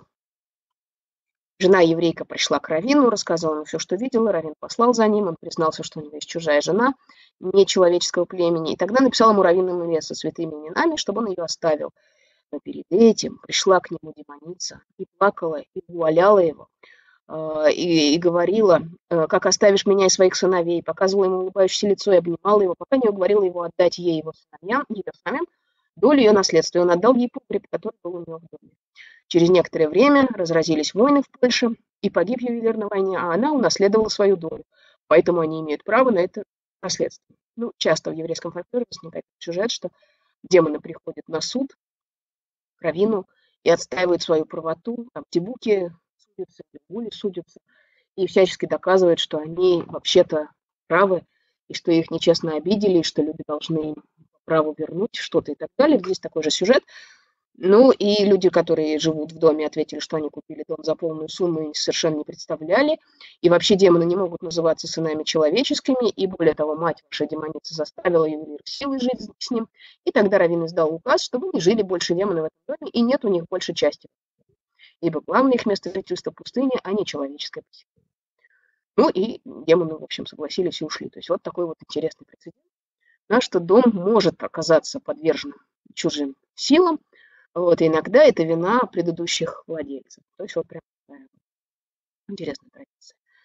Жена еврейка пришла к раввину, рассказала ему все, что видела. Раввин послал за ним, он признался, что у него есть чужая жена, не человеческого племени. И тогда написал ему раввин Имре со святыми именами, чтобы он ее оставил. Но перед этим пришла к нему демоница и плакала, и умоляла его, и, и говорила, как оставишь меня и своих сыновей, показывала ему улыбающееся лицо и обнимала его, пока не уговорила его отдать ей его сыновьям, ее сыновьям долю ее наследства. И он отдал ей погреб, который был у него в доме. Через некоторое время разразились войны в Польше, и погиб ювелир на войне, а она унаследовала свою долю. Поэтому они имеют право на это наследство. Ну, часто в еврейском фольклоре возникает сюжет, что демоны приходят на суд к раввину и отстаивают свою правоту, там тибуки судятся, гули судятся, и всячески доказывают, что они вообще-то правы, и что их нечестно обидели, и что люди должны им по праву вернуть что-то и так далее. Здесь такой же сюжет. Ну, и люди, которые живут в доме, ответили, что они купили дом за полную сумму и совершенно не представляли. И вообще демоны не могут называться сынами человеческими. И более того, мать ваша демоница заставила ювелира силой жить с ним. И тогда раввин издал указ, чтобы не жили больше демоны в этом доме, и нет у них больше части. Ибо главное их место жительства пустыня, а не человеческое поселение. Ну, и демоны, в общем, согласились и ушли. То есть вот такой вот интересный прецедент, да, что дом может оказаться подвержен чужим силам. Вот, и иногда это вина предыдущих владельцев. То есть вот прям такая интересная традиция.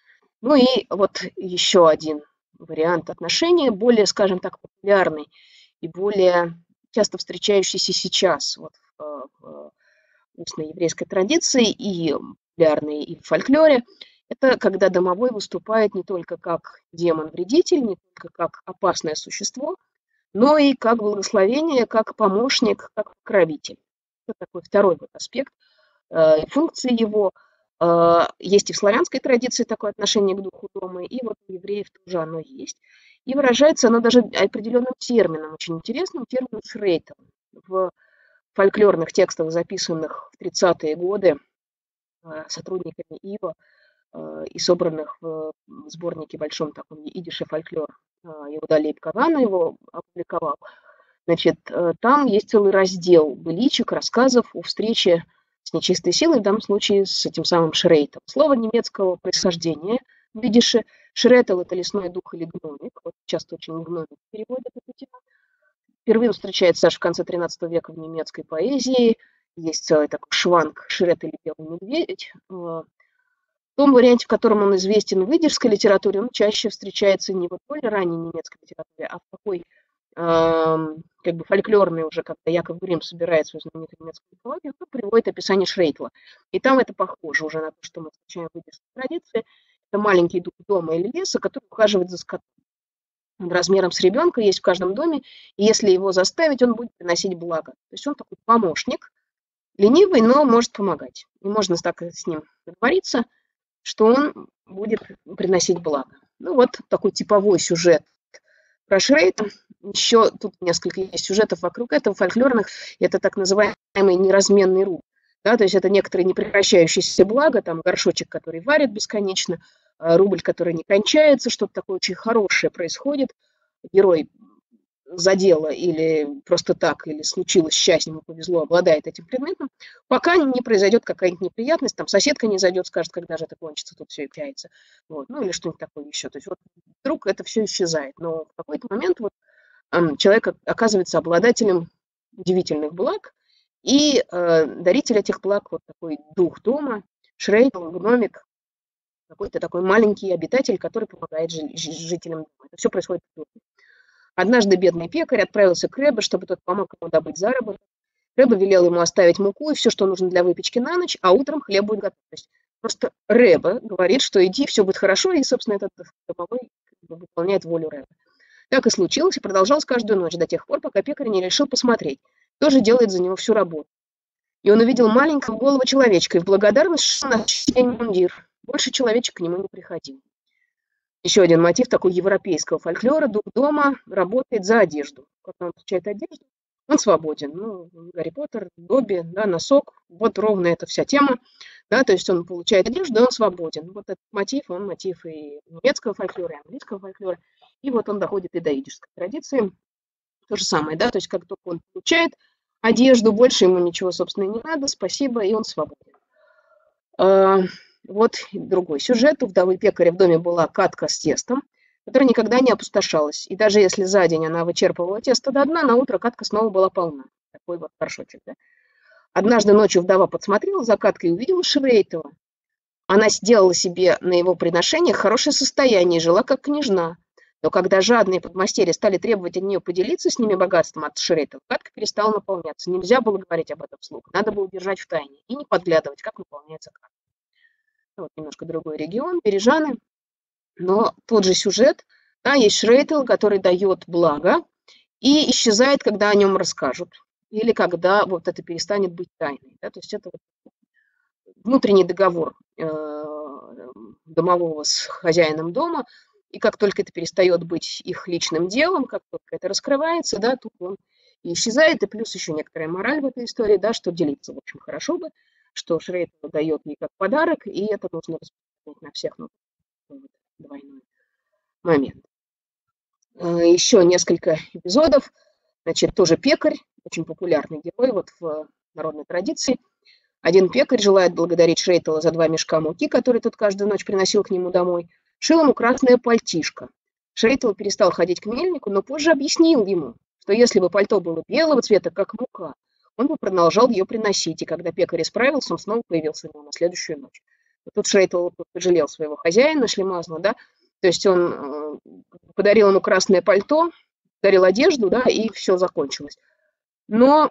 Ну и вот еще один вариант отношения, более, скажем так, популярный и более часто встречающийся сейчас вот в, в устной еврейской традиции и популярный и в фольклоре. Это когда домовой выступает не только как демон-вредитель, не только как опасное существо, но и как благословение, как помощник, как покровитель. Это такой второй вот аспект э, функции его. Э, есть и в славянской традиции такое отношение к духу дома, и вот у евреев тоже оно есть. И выражается оно даже определенным термином, очень интересным термином шрейтом. В фольклорных текстах, записанных в тридцатые годы э, сотрудниками ИВА э, и собранных в сборнике большом таком идише фольклор, Иуда Лейб Кавана его опубликовал. Значит, там есть целый раздел быличек, рассказов о встрече с нечистой силой, в данном случае с этим самым шрейтом. Слово немецкого происхождения в идише. Шретел – это лесной дух или гномик. Вот часто очень гномик переводят эту тему. Впервые он встречается аж в конце тринадцатого века в немецкой поэзии. Есть целый такой шванг «Шрет или белый медведь». В том варианте, в котором он известен в идишской литературе, он чаще встречается не в более ранней немецкой литературе, а в такой э, как бы фольклорной уже, когда Яков Грим собирает свою знаменитую немецкую мифологию, он приводит описание Шрейтла. И там это похоже уже на то, что мы встречаем в идишской традиции. Это маленький дух дома или леса, который ухаживает за скотом. Он размером с ребенка, есть в каждом доме, и если его заставить, он будет приносить благо. То есть он такой помощник, ленивый, но может помогать. И можно так с ним договориться, что он будет приносить благо. Ну вот такой типовой сюжет про Шрейта. Еще тут несколько есть сюжетов вокруг этого фольклорных. Это так называемый неразменный рубль. Да, то есть это некоторые непрекращающиеся блага, там горшочек, который варит бесконечно, рубль, который не кончается, что-то такое очень хорошее происходит. Герой задело или просто так, или случилось счастье, ему повезло, обладает этим предметом, пока не произойдет какая-нибудь неприятность, там соседка не зайдет, скажет, когда же это кончится, тут все и кончается, вот, ну или что-нибудь такое еще. То есть вот вдруг это все исчезает, но в какой-то момент вот человек оказывается обладателем удивительных благ, и э, даритель этих благ, вот такой дух дома, шрейтл, гномик, какой-то такой маленький обитатель, который помогает жителям дома. Это все происходит в доме. Однажды бедный пекарь отправился к Ребе, чтобы тот помог ему добыть заработок. Ребе велел ему оставить муку и все, что нужно для выпечки на ночь, а утром хлеб будет готов. То есть просто Ребе говорит, что иди, все будет хорошо, и, собственно, этот домовой выполняет волю Ребе. Так и случилось, и продолжалось каждую ночь до тех пор, пока пекарь не решил посмотреть, кто же делает за него всю работу. И он увидел маленького голого человечка, и в благодарность шел на день мундир. Больше человечек к нему не приходил. Еще один мотив такой европейского фольклора. Дух дома работает за одежду. Когда он получает одежду, он свободен. Ну, Гарри Поттер, Добби, да, носок. Вот ровно эта вся тема. Да, то есть он получает одежду, и он свободен. Вот этот мотив, он мотив и немецкого фольклора, и английского фольклора. И вот он доходит и до идишской традиции. То же самое, да, то есть как только он получает одежду, больше ему ничего, собственно, не надо, спасибо, и он свободен. Вот другой сюжет. У вдовы пекаря в доме была катка с тестом, которая никогда не опустошалась. И даже если за день она вычерпывала тесто до дна, на утро катка снова была полна. Такой вот горшочек, да. Однажды ночью вдова подсмотрела за каткой и увидела Шрейтова. Она сделала себе на его приношение хорошее состояние и жила как княжна. Но когда жадные подмастерья стали требовать от нее поделиться с ними богатством от Шрейтова, катка перестала наполняться. Нельзя было говорить об этом вслух. Надо было держать в тайне и не подглядывать, как наполняется катка. Вот немножко другой регион, Бережаны, но тот же сюжет, да, есть Шрейтл, который дает благо и исчезает, когда о нем расскажут, или когда вот это перестанет быть тайной. Да, то есть это внутренний договор э, домового с хозяином дома, и как только это перестает быть их личным делом, как только это раскрывается, да, тут он и исчезает, и плюс еще некоторая мораль в этой истории, да, что делиться, в общем, хорошо бы, что Шрейтл дает ей как подарок, и это нужно распространять на всех, ну, двойной момент. Еще несколько эпизодов. Значит, тоже пекарь, очень популярный герой вот в народной традиции. Один пекарь желает благодарить Шрейтла за два мешка муки, которые тот каждую ночь приносил к нему домой. Шил ему красное пальтишко. Шрейтл перестал ходить к мельнику, но позже объяснил ему, что если бы пальто было белого цвета, как мука, он бы продолжал ее приносить, и когда пекарь исправился, он снова появился ему на следующую ночь. Тут Шрейтл пожалел своего хозяина, Шлемазла, да, то есть он подарил ему красное пальто, подарил одежду, да, и все закончилось. Но,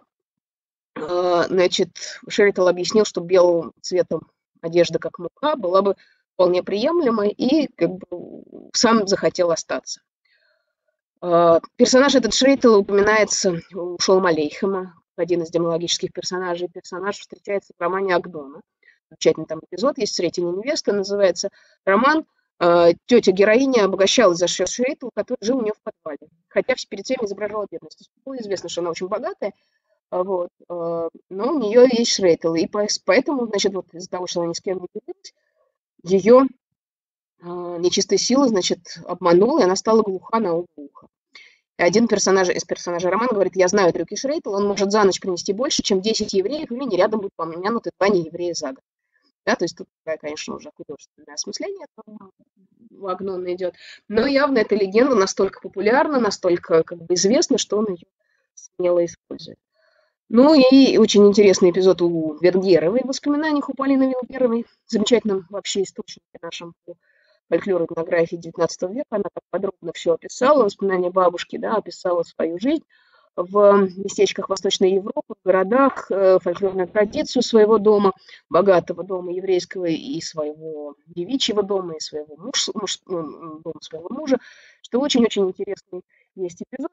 значит, Шрейтл объяснил, что белым цветом одежда, как мука, была бы вполне приемлемой, и как бы сам захотел остаться. Персонаж этот Шрейтл упоминается у Шолома Алейхема, один из демонологических персонажей. Персонаж встречается в романе Агдона. Замечательный там эпизод есть «Сретение невесты», называется роман. Тетя героиня обогащалась за счет Шрейтла, который жил у нее в подвале. Хотя перед всеми изображала бедность. Было известно, что она очень богатая, вот, но у нее есть Шрейтл. И поэтому, значит, вот из-за того, что она ни с кем не делилась, ее нечистая сила, значит, обманула, и она стала глуха на оба уха. И один персонаж из персонажей романа говорит: я знаю трюки Шрейтла, он может за ночь принести больше, чем десять евреев, и мне рядом будут помянуты два нееврея за год. Да, то есть тут, конечно, уже художественное осмысление у Агнона идет, но явно эта легенда настолько популярна, настолько как бы известна, что он ее смело использует. Ну и очень интересный эпизод у Венгеровой в воспоминаниях у Полины Венгеровой, замечательном вообще источнике нашем по фольклору и этнографии девятнадцатого века. Она так подробно все описала, воспоминания бабушки, да, описала свою жизнь в местечках Восточной Европы, в городах, фольклорную традицию своего дома, богатого дома еврейского и своего девичьего дома, и своего муж, муж, дома своего мужа, что очень-очень интересный есть эпизод.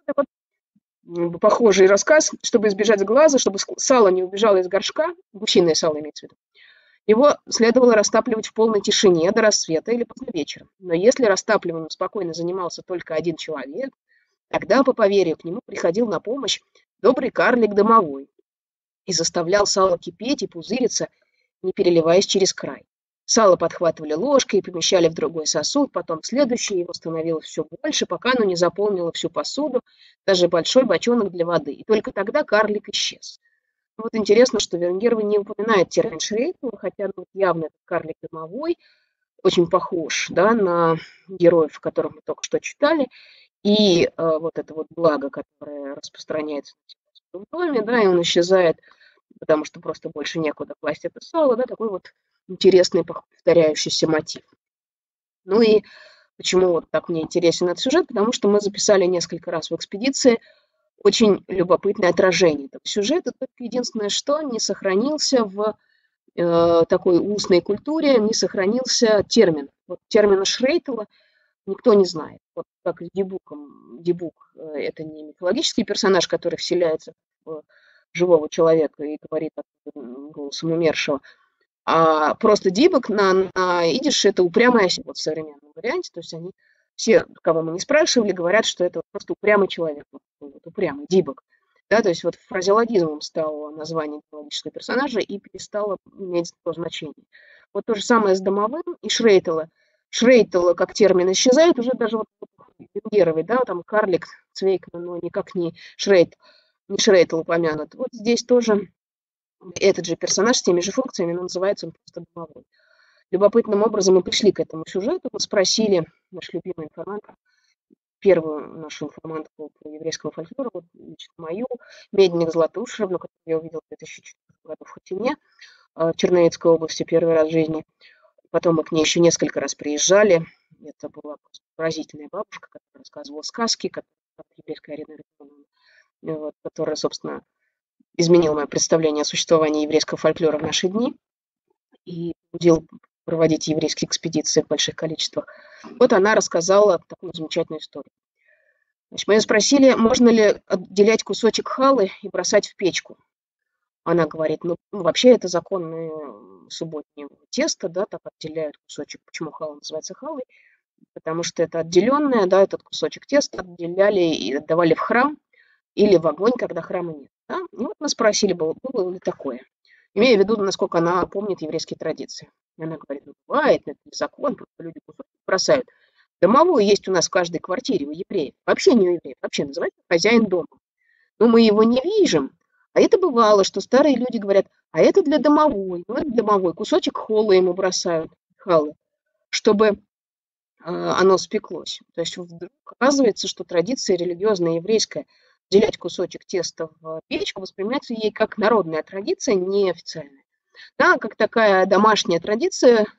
Вот, похожий рассказ, чтобы избежать глаза, чтобы сало не убежало из горшка, гусиное сало имеется в виду, его следовало растапливать в полной тишине до рассвета или поздно вечером. Но если растапливанием спокойно занимался только один человек, тогда, по поверью, к нему приходил на помощь добрый карлик домовой и заставлял сало кипеть и пузыриться, не переливаясь через край. Сало подхватывали ложкой и помещали в другой сосуд, потом в следующий, его становилось все больше, пока оно не заполнило всю посуду, даже большой бочонок для воды. И только тогда карлик исчез. Вот интересно, что Венгерова не упоминает термин Шрейтл, хотя ну, явно этот карлик домовой очень похож, да, на героев, которых мы только что читали. И э, вот это вот благо, которое распространяется в доме, да, и он исчезает, потому что просто больше некуда класть это сало, да, такой вот интересный повторяющийся мотив. Ну и почему вот так мне интересен этот сюжет? Потому что мы записали несколько раз в экспедиции очень любопытное отражение этого сюжета. Только единственное, что не сохранился в э, такой устной культуре, не сохранился термин. Вот термина Шрейтла никто не знает. Вот как с Дибуком. Дибук – это не мифологический персонаж, который вселяется в живого человека и говорит голосом умершего, а просто Дибук на, на идиш – это упрямая осень, вот в современном варианте. То есть они все, кого мы не спрашивали, говорят, что это просто упрямый человек, вот, упрямый Дибук. Да, то есть вот фразеологизмом стало название мифологического персонажа и перестало иметь такое значение. Вот то же самое с домовым и Шрейтла. Шрейтл как термин исчезает уже даже вот Венгеровой, да, там карлик, Цвейкман, но никак не Шрейтл, не Шрейтл упомянут. Вот здесь тоже этот же персонаж с теми же функциями, но называется он просто домовой. Любопытным образом мы пришли к этому сюжету, мы спросили наш любимый информатор, первую нашу информантку по еврейскому фольклору, вот, значит, мою, Медник Златушевну, которую я увидела в две тысячи четвёртом году в Хотине, в Черновицкой области, первый раз в жизни. Потом мы к ней еще несколько раз приезжали. Это была поразительная бабушка, которая рассказывала сказки, которая, еврейская Арина Рахмановна, вот, которая, собственно, изменила мое представление о существовании еврейского фольклора в наши дни и побудила проводить еврейские экспедиции в больших количествах. Вот она рассказала такую замечательную историю. Значит, мы ее спросили, можно ли отделять кусочек халы и бросать в печку. Она говорит, ну, вообще это законное субботнего теста, да, так отделяют кусочек. Почему хала называется халой? Потому что это отделенное, да, этот кусочек теста отделяли и отдавали в храм или в огонь, когда храма нет. Да? И вот мы спросили, было, было ли такое, имея в виду, насколько она помнит еврейские традиции. И она говорит, ну, бывает, это не закон, просто люди кусочек бросают. Домовой есть у нас в каждой квартире у евреев. Вообще не у евреев, вообще называется хозяин дома. Но мы его не видим. А это бывало, что старые люди говорят, а это для домовой, ну, это домовой, кусочек холла ему бросают, халы, чтобы э, оно спеклось. То есть вдруг оказывается, что традиция религиозная еврейская отделять кусочек теста в печку воспринимается ей как народная традиция, неофициальная. Да, как такая домашняя традиция,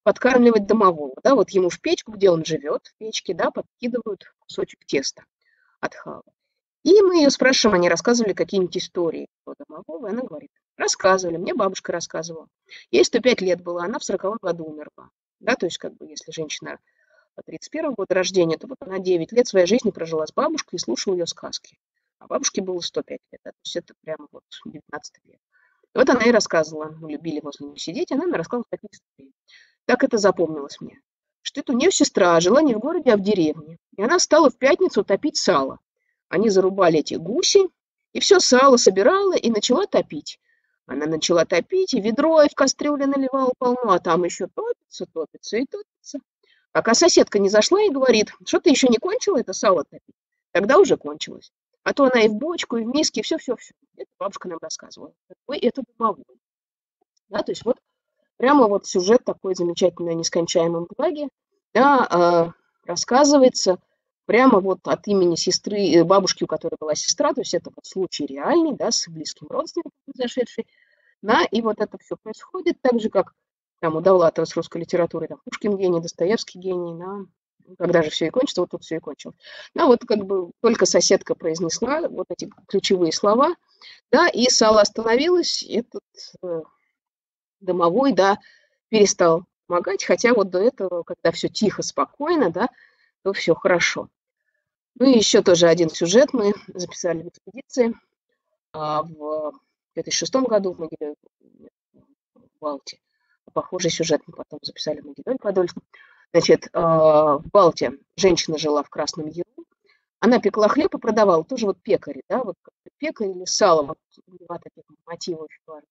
подкармливать домового. Да, вот ему в печку, где он живет, в печке, да, подкидывают кусочек теста от хавы. И мы ее спрашиваем, они рассказывали какие-нибудь истории про домового, и она говорит, рассказывали, мне бабушка рассказывала. Ей сто пять лет было, она в сороковом году умерла. Да, то есть, как бы, если женщина тридцать первого года рождения, то вот она девять лет своей жизни прожила с бабушкой и слушала ее сказки. А бабушке было сто пять лет, да, то есть это прямо вот девятнадцатый век. И вот она и рассказывала, мы любили возле нее сидеть, она мне рассказывала такие истории. Так это запомнилось мне, что это у нее сестра жила не в городе, а в деревне. И она стала в пятницу топить сало. Они зарубали эти гуси, и все сало собирала и начала топить. Она начала топить, и ведро и в кастрюле наливала полно, а там еще топится, топится и топится. Пока соседка не зашла и говорит, что ты еще не кончила это сало топить? Тогда уже кончилось. А то она и в бочку, и в миске, и все-все-все. Это бабушка нам рассказывала. Ой, это домовой. Да, то есть вот прямо вот сюжет такой замечательный о нескончаемом благе, да, э, рассказывается прямо вот от имени сестры, бабушки, у которой была сестра, то есть это вот случай реальный, да, с близким родственником произошедший, да, и вот это все происходит так же, как там у Довлатова с русской литературой, там Пушкин гений, Достоевский гений, да, когда же все и кончится, вот тут все и кончилось. Да, вот как бы только соседка произнесла вот эти ключевые слова, да, и сало остановилось, этот э, домовой, да, перестал помогать, хотя вот до этого, когда все тихо, спокойно, да, то все хорошо. Ну и еще тоже один сюжет мы записали в экспедиции а, в две тысячи шестом году в Могилеве, в Балте. Похожий сюжет мы потом записали в Могилеве Подольском. Значит, а, в Балте женщина жила в Красном Яру, она пекла хлеб и продавала, тоже вот пекари, да, вот пекарь или сало, вот два таких мотива очень важных.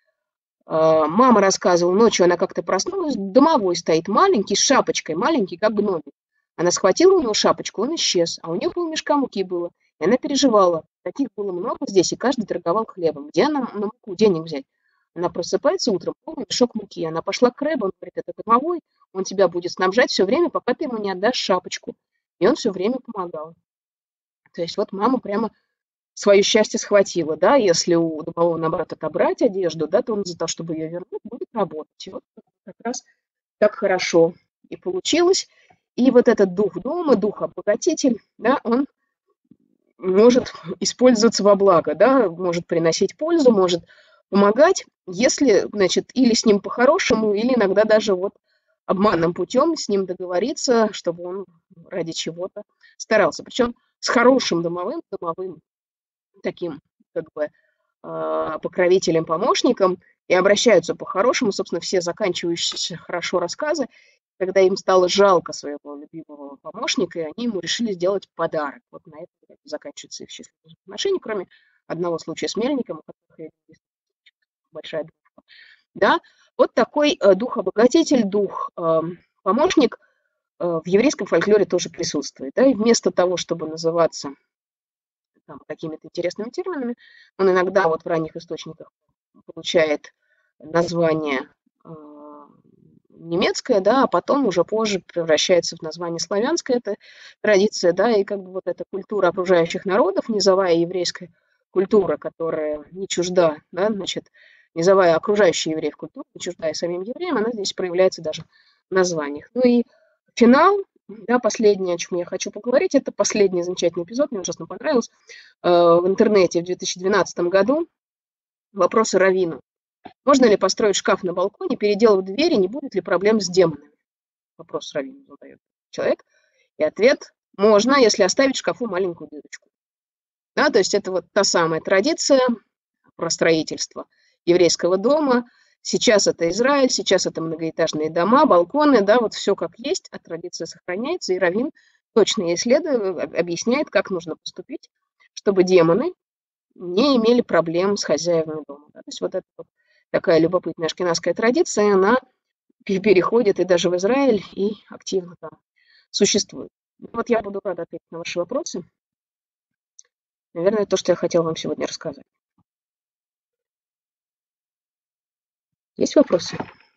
Мама рассказывала, ночью она как-то проснулась, домовой стоит маленький, с шапочкой, маленький, как гномик. Она схватила у него шапочку, он исчез, а у нее полмешка муки было. И она переживала. Таких было много здесь, и каждый торговал хлебом. Где она на муку денег взять? Она просыпается утром, полный мешок муки. Она пошла к Рэбу, он говорит, это домовой, он тебя будет снабжать все время, пока ты ему не отдашь шапочку. И он все время помогал. То есть вот мама прямо свое счастье схватила, да, если у домового, наоборот, отобрать одежду, да, то он за то, чтобы ее вернуть, будет работать. И вот как раз так хорошо и получилось. И вот этот дух дома, дух обогатитель, да, он может использоваться во благо, да, может приносить пользу, может помогать, если, значит, или с ним по-хорошему, или иногда даже вот обманным путем с ним договориться, чтобы он ради чего-то старался. Причем с хорошим домовым, домовым таким как бы покровителем, помощником, и обращаются по-хорошему, собственно, все заканчивающиеся хорошо рассказы, когда им стало жалко своего любимого помощника, и они ему решили сделать подарок. Вот на этом заканчиваются их счастливые отношения, кроме одного случая с мельником, у которых есть большая дружба. Да? Вот такой дух-обогатитель, дух-помощник в еврейском фольклоре тоже присутствует. Да? И вместо того, чтобы называться там, какими-то интересными терминами, он иногда вот в ранних источниках получает название немецкое, да, а потом уже позже превращается в название славянское, это традиция, да, и как бы вот эта культура окружающих народов, низовая еврейская культура, которая не чужда, да, значит, низовая окружающая евреев культура, не чуждая самим евреям, она здесь проявляется даже в названиях. Ну и финал, да, последнее, о чем я хочу поговорить, это последний замечательный эпизод, мне ужасно понравился, в интернете в две тысячи двенадцатом году вопросы раввину. Можно ли построить шкаф на балконе, переделав двери, не будет ли проблем с демонами? Вопрос раввину задает человек. И ответ – можно, если оставить в шкафу маленькую дырочку. Да, то есть это вот та самая традиция про строительство еврейского дома. Сейчас это Израиль, сейчас это многоэтажные дома, балконы, да, вот все как есть, а традиция сохраняется. И раввин точно исследует, объясняет, как нужно поступить, чтобы демоны не имели проблем с хозяевами дома. Да. То есть вот это вот такая любопытная ашкеназская традиция, она переходит и даже в Израиль, и активно там существует. Вот я буду рада ответить на ваши вопросы. Наверное, то, что я хотела вам сегодня рассказать. Есть вопросы?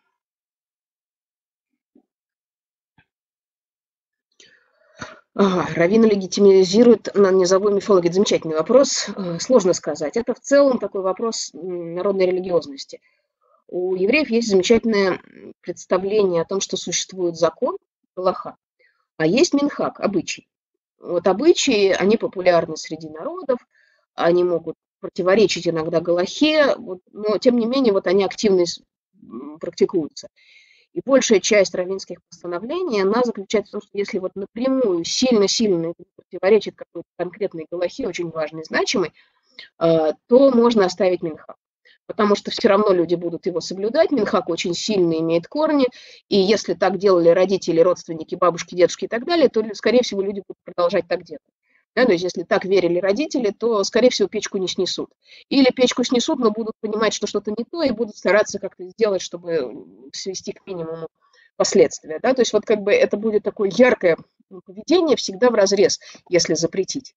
Ага, раввин легитимизирует низовой мифологии. Замечательный вопрос. Сложно сказать. Это в целом такой вопрос народной религиозности. У евреев есть замечательное представление о том, что существует закон, галаха, а есть минхаг, обычай. Вот обычаи, они популярны среди народов, они могут противоречить иногда галахе, вот, но тем не менее вот они активно практикуются. И большая часть раввинских постановлений, она заключается в том, что если вот напрямую сильно-сильно противоречит какой-то конкретной галахе, очень важной, значимой, то можно оставить минхаг. Потому что все равно люди будут его соблюдать. Минхаг очень сильно имеет корни, и если так делали родители, родственники, бабушки, дедушки и так далее, то, скорее всего, люди будут продолжать так делать. Да, то есть если так верили родители, то, скорее всего, печку не снесут. Или печку снесут, но будут понимать, что что-то не то, и будут стараться как-то сделать, чтобы свести к минимуму последствия. Да? То есть вот как бы это будет такое яркое поведение всегда вразрез, если запретить.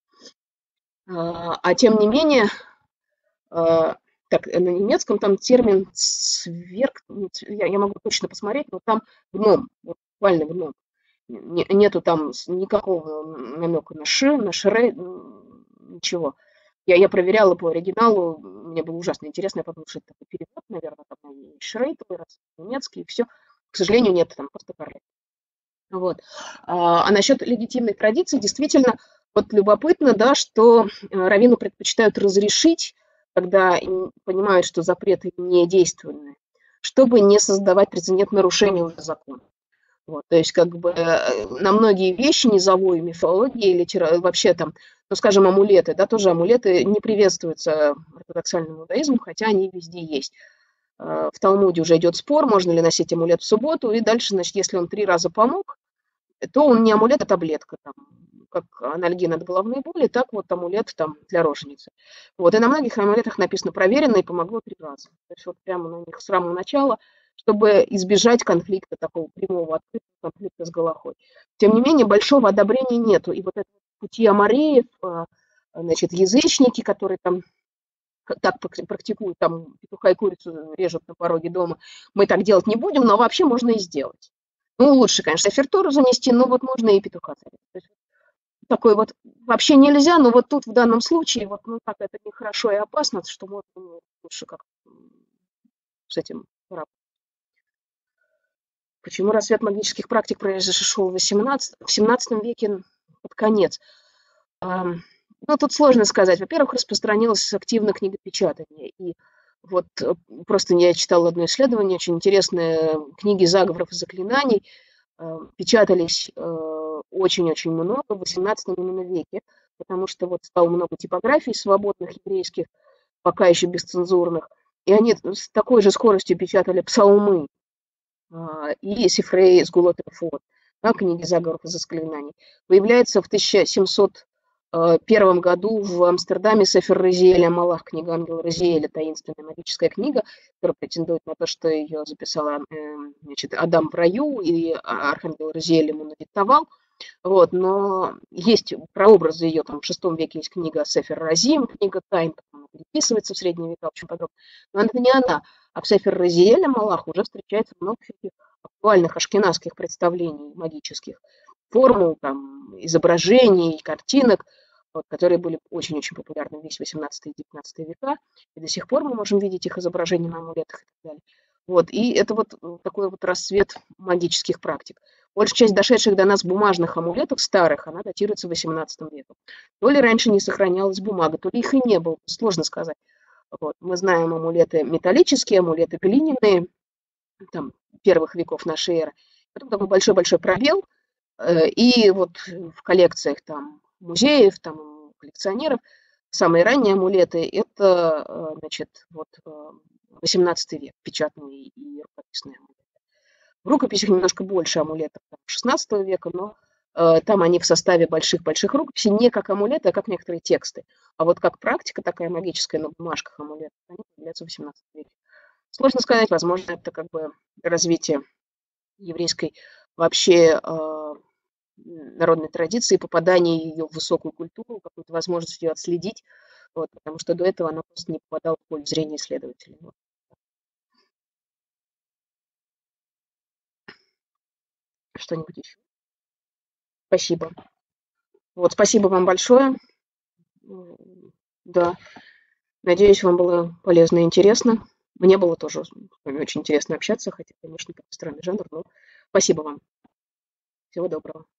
А тем не менее, так, на немецком там термин «сверг», я, я могу точно посмотреть, но там гном, вот, буквально гном. Нету там никакого намека на «ш», на «шре», ничего. Я, я проверяла по оригиналу, мне было ужасно интересно, я подумала, что это перевод, наверное, там «шрей», раз немецкий, и все. К сожалению, нет, там просто «карлик». Вот. А, а насчет легитимных традиций, действительно, вот любопытно, да, что раввины предпочитают разрешить, когда понимают, что запреты недействительны, чтобы не создавать прецедент нарушения уже закона. Вот, то есть как бы на многие вещи низовой мифологии или вообще там, ну, скажем, амулеты, да, тоже амулеты не приветствуются ортодоксальным иудаизмом, хотя они везде есть. В Талмуде уже идет спор, можно ли носить амулет в субботу, и дальше, значит, если он три раза помог, то он не амулет, а таблетка, там, как анальгин от головной боли, так вот амулет там для роженицы. Вот, и на многих амулетах написано «проверено» и помогло три раза. То есть вот прямо на них с самого начала, чтобы избежать конфликта, такого прямого открытого конфликта с галахой. Тем не менее, большого одобрения нету. И вот это пути амореев, значит, язычники, которые там так практикуют, там петуха и курицу режут на пороге дома, мы так делать не будем, но вообще можно и сделать. Ну, лучше, конечно, офертуру занести, но вот можно и петуха зарезать. Такой вот вообще нельзя, но вот тут в данном случае вот ну так это нехорошо и опасно, что можно лучше как с этим работать. Почему рассвет магических практик произошел в семнадцатом веке под конец? Ну, тут сложно сказать. Во-первых, распространилось активно книгопечатание. И вот просто я читала одно исследование, очень интересное, книги заговоров и заклинаний печатались очень-очень много в восемнадцатом именно веке, потому что вот стало много типографий свободных еврейских, пока еще бесцензурных, и они с такой же скоростью печатали псалмы и сифрей с Гулот и Рефуот, да, книги заговоров и заклинаний. Появляется в тысяча семьсот первом году в Амстердаме Сефер Разиэля Малах, книга ангела Разиэля, таинственная магическая книга, которая претендует на то, что ее записала значит, Адам в раю, и архангел Разиэль ему надиктовал. Вот, но есть прообразы ее, там в шестом веке есть книга Сефер Разим, книга Тайн, она переписывается в средние века очень подробно, но это не она, а в Сефер Разиэля Малах уже встречается много всяких актуальных ашкеназских представлений магических, формул, там, изображений, картинок, вот, которые были очень-очень популярны весь восемнадцатый и девятнадцатый века, и до сих пор мы можем видеть их изображения на амулетах и так далее. Вот, и это вот такой вот расцвет магических практик. Большая часть дошедших до нас бумажных амулетов, старых, она датируется восемнадцатым веком. То ли раньше не сохранялась бумага, то ли их и не было, сложно сказать. Вот. Мы знаем амулеты металлические, амулеты глиняные, там, первых веков нашей эры. Потом такой большой-большой пробел, и вот в коллекциях там музеев, там коллекционеров самые ранние амулеты – это, значит, вот восемнадцатый век, печатные и рукописные амулеты. В рукописях немножко больше амулетов шестнадцатого века, но э, там они в составе больших-больших рукописей, не как амулеты, а как некоторые тексты. А вот как практика такая магическая на бумажках амулетов, они появляются в восемнадцатом веке. Сложно сказать, возможно, это как бы развитие еврейской вообще э, народной традиции, попадание ее в высокую культуру, какую-то возможность ее отследить, вот, потому что до этого она просто не попадала в поле зрения исследователей. Вот. Что-нибудь еще? Спасибо. Вот, спасибо вам большое. Да. Надеюсь, вам было полезно и интересно. Мне было тоже с вами очень интересно общаться, хотя, конечно, такой странный жанр, но спасибо вам. Всего доброго.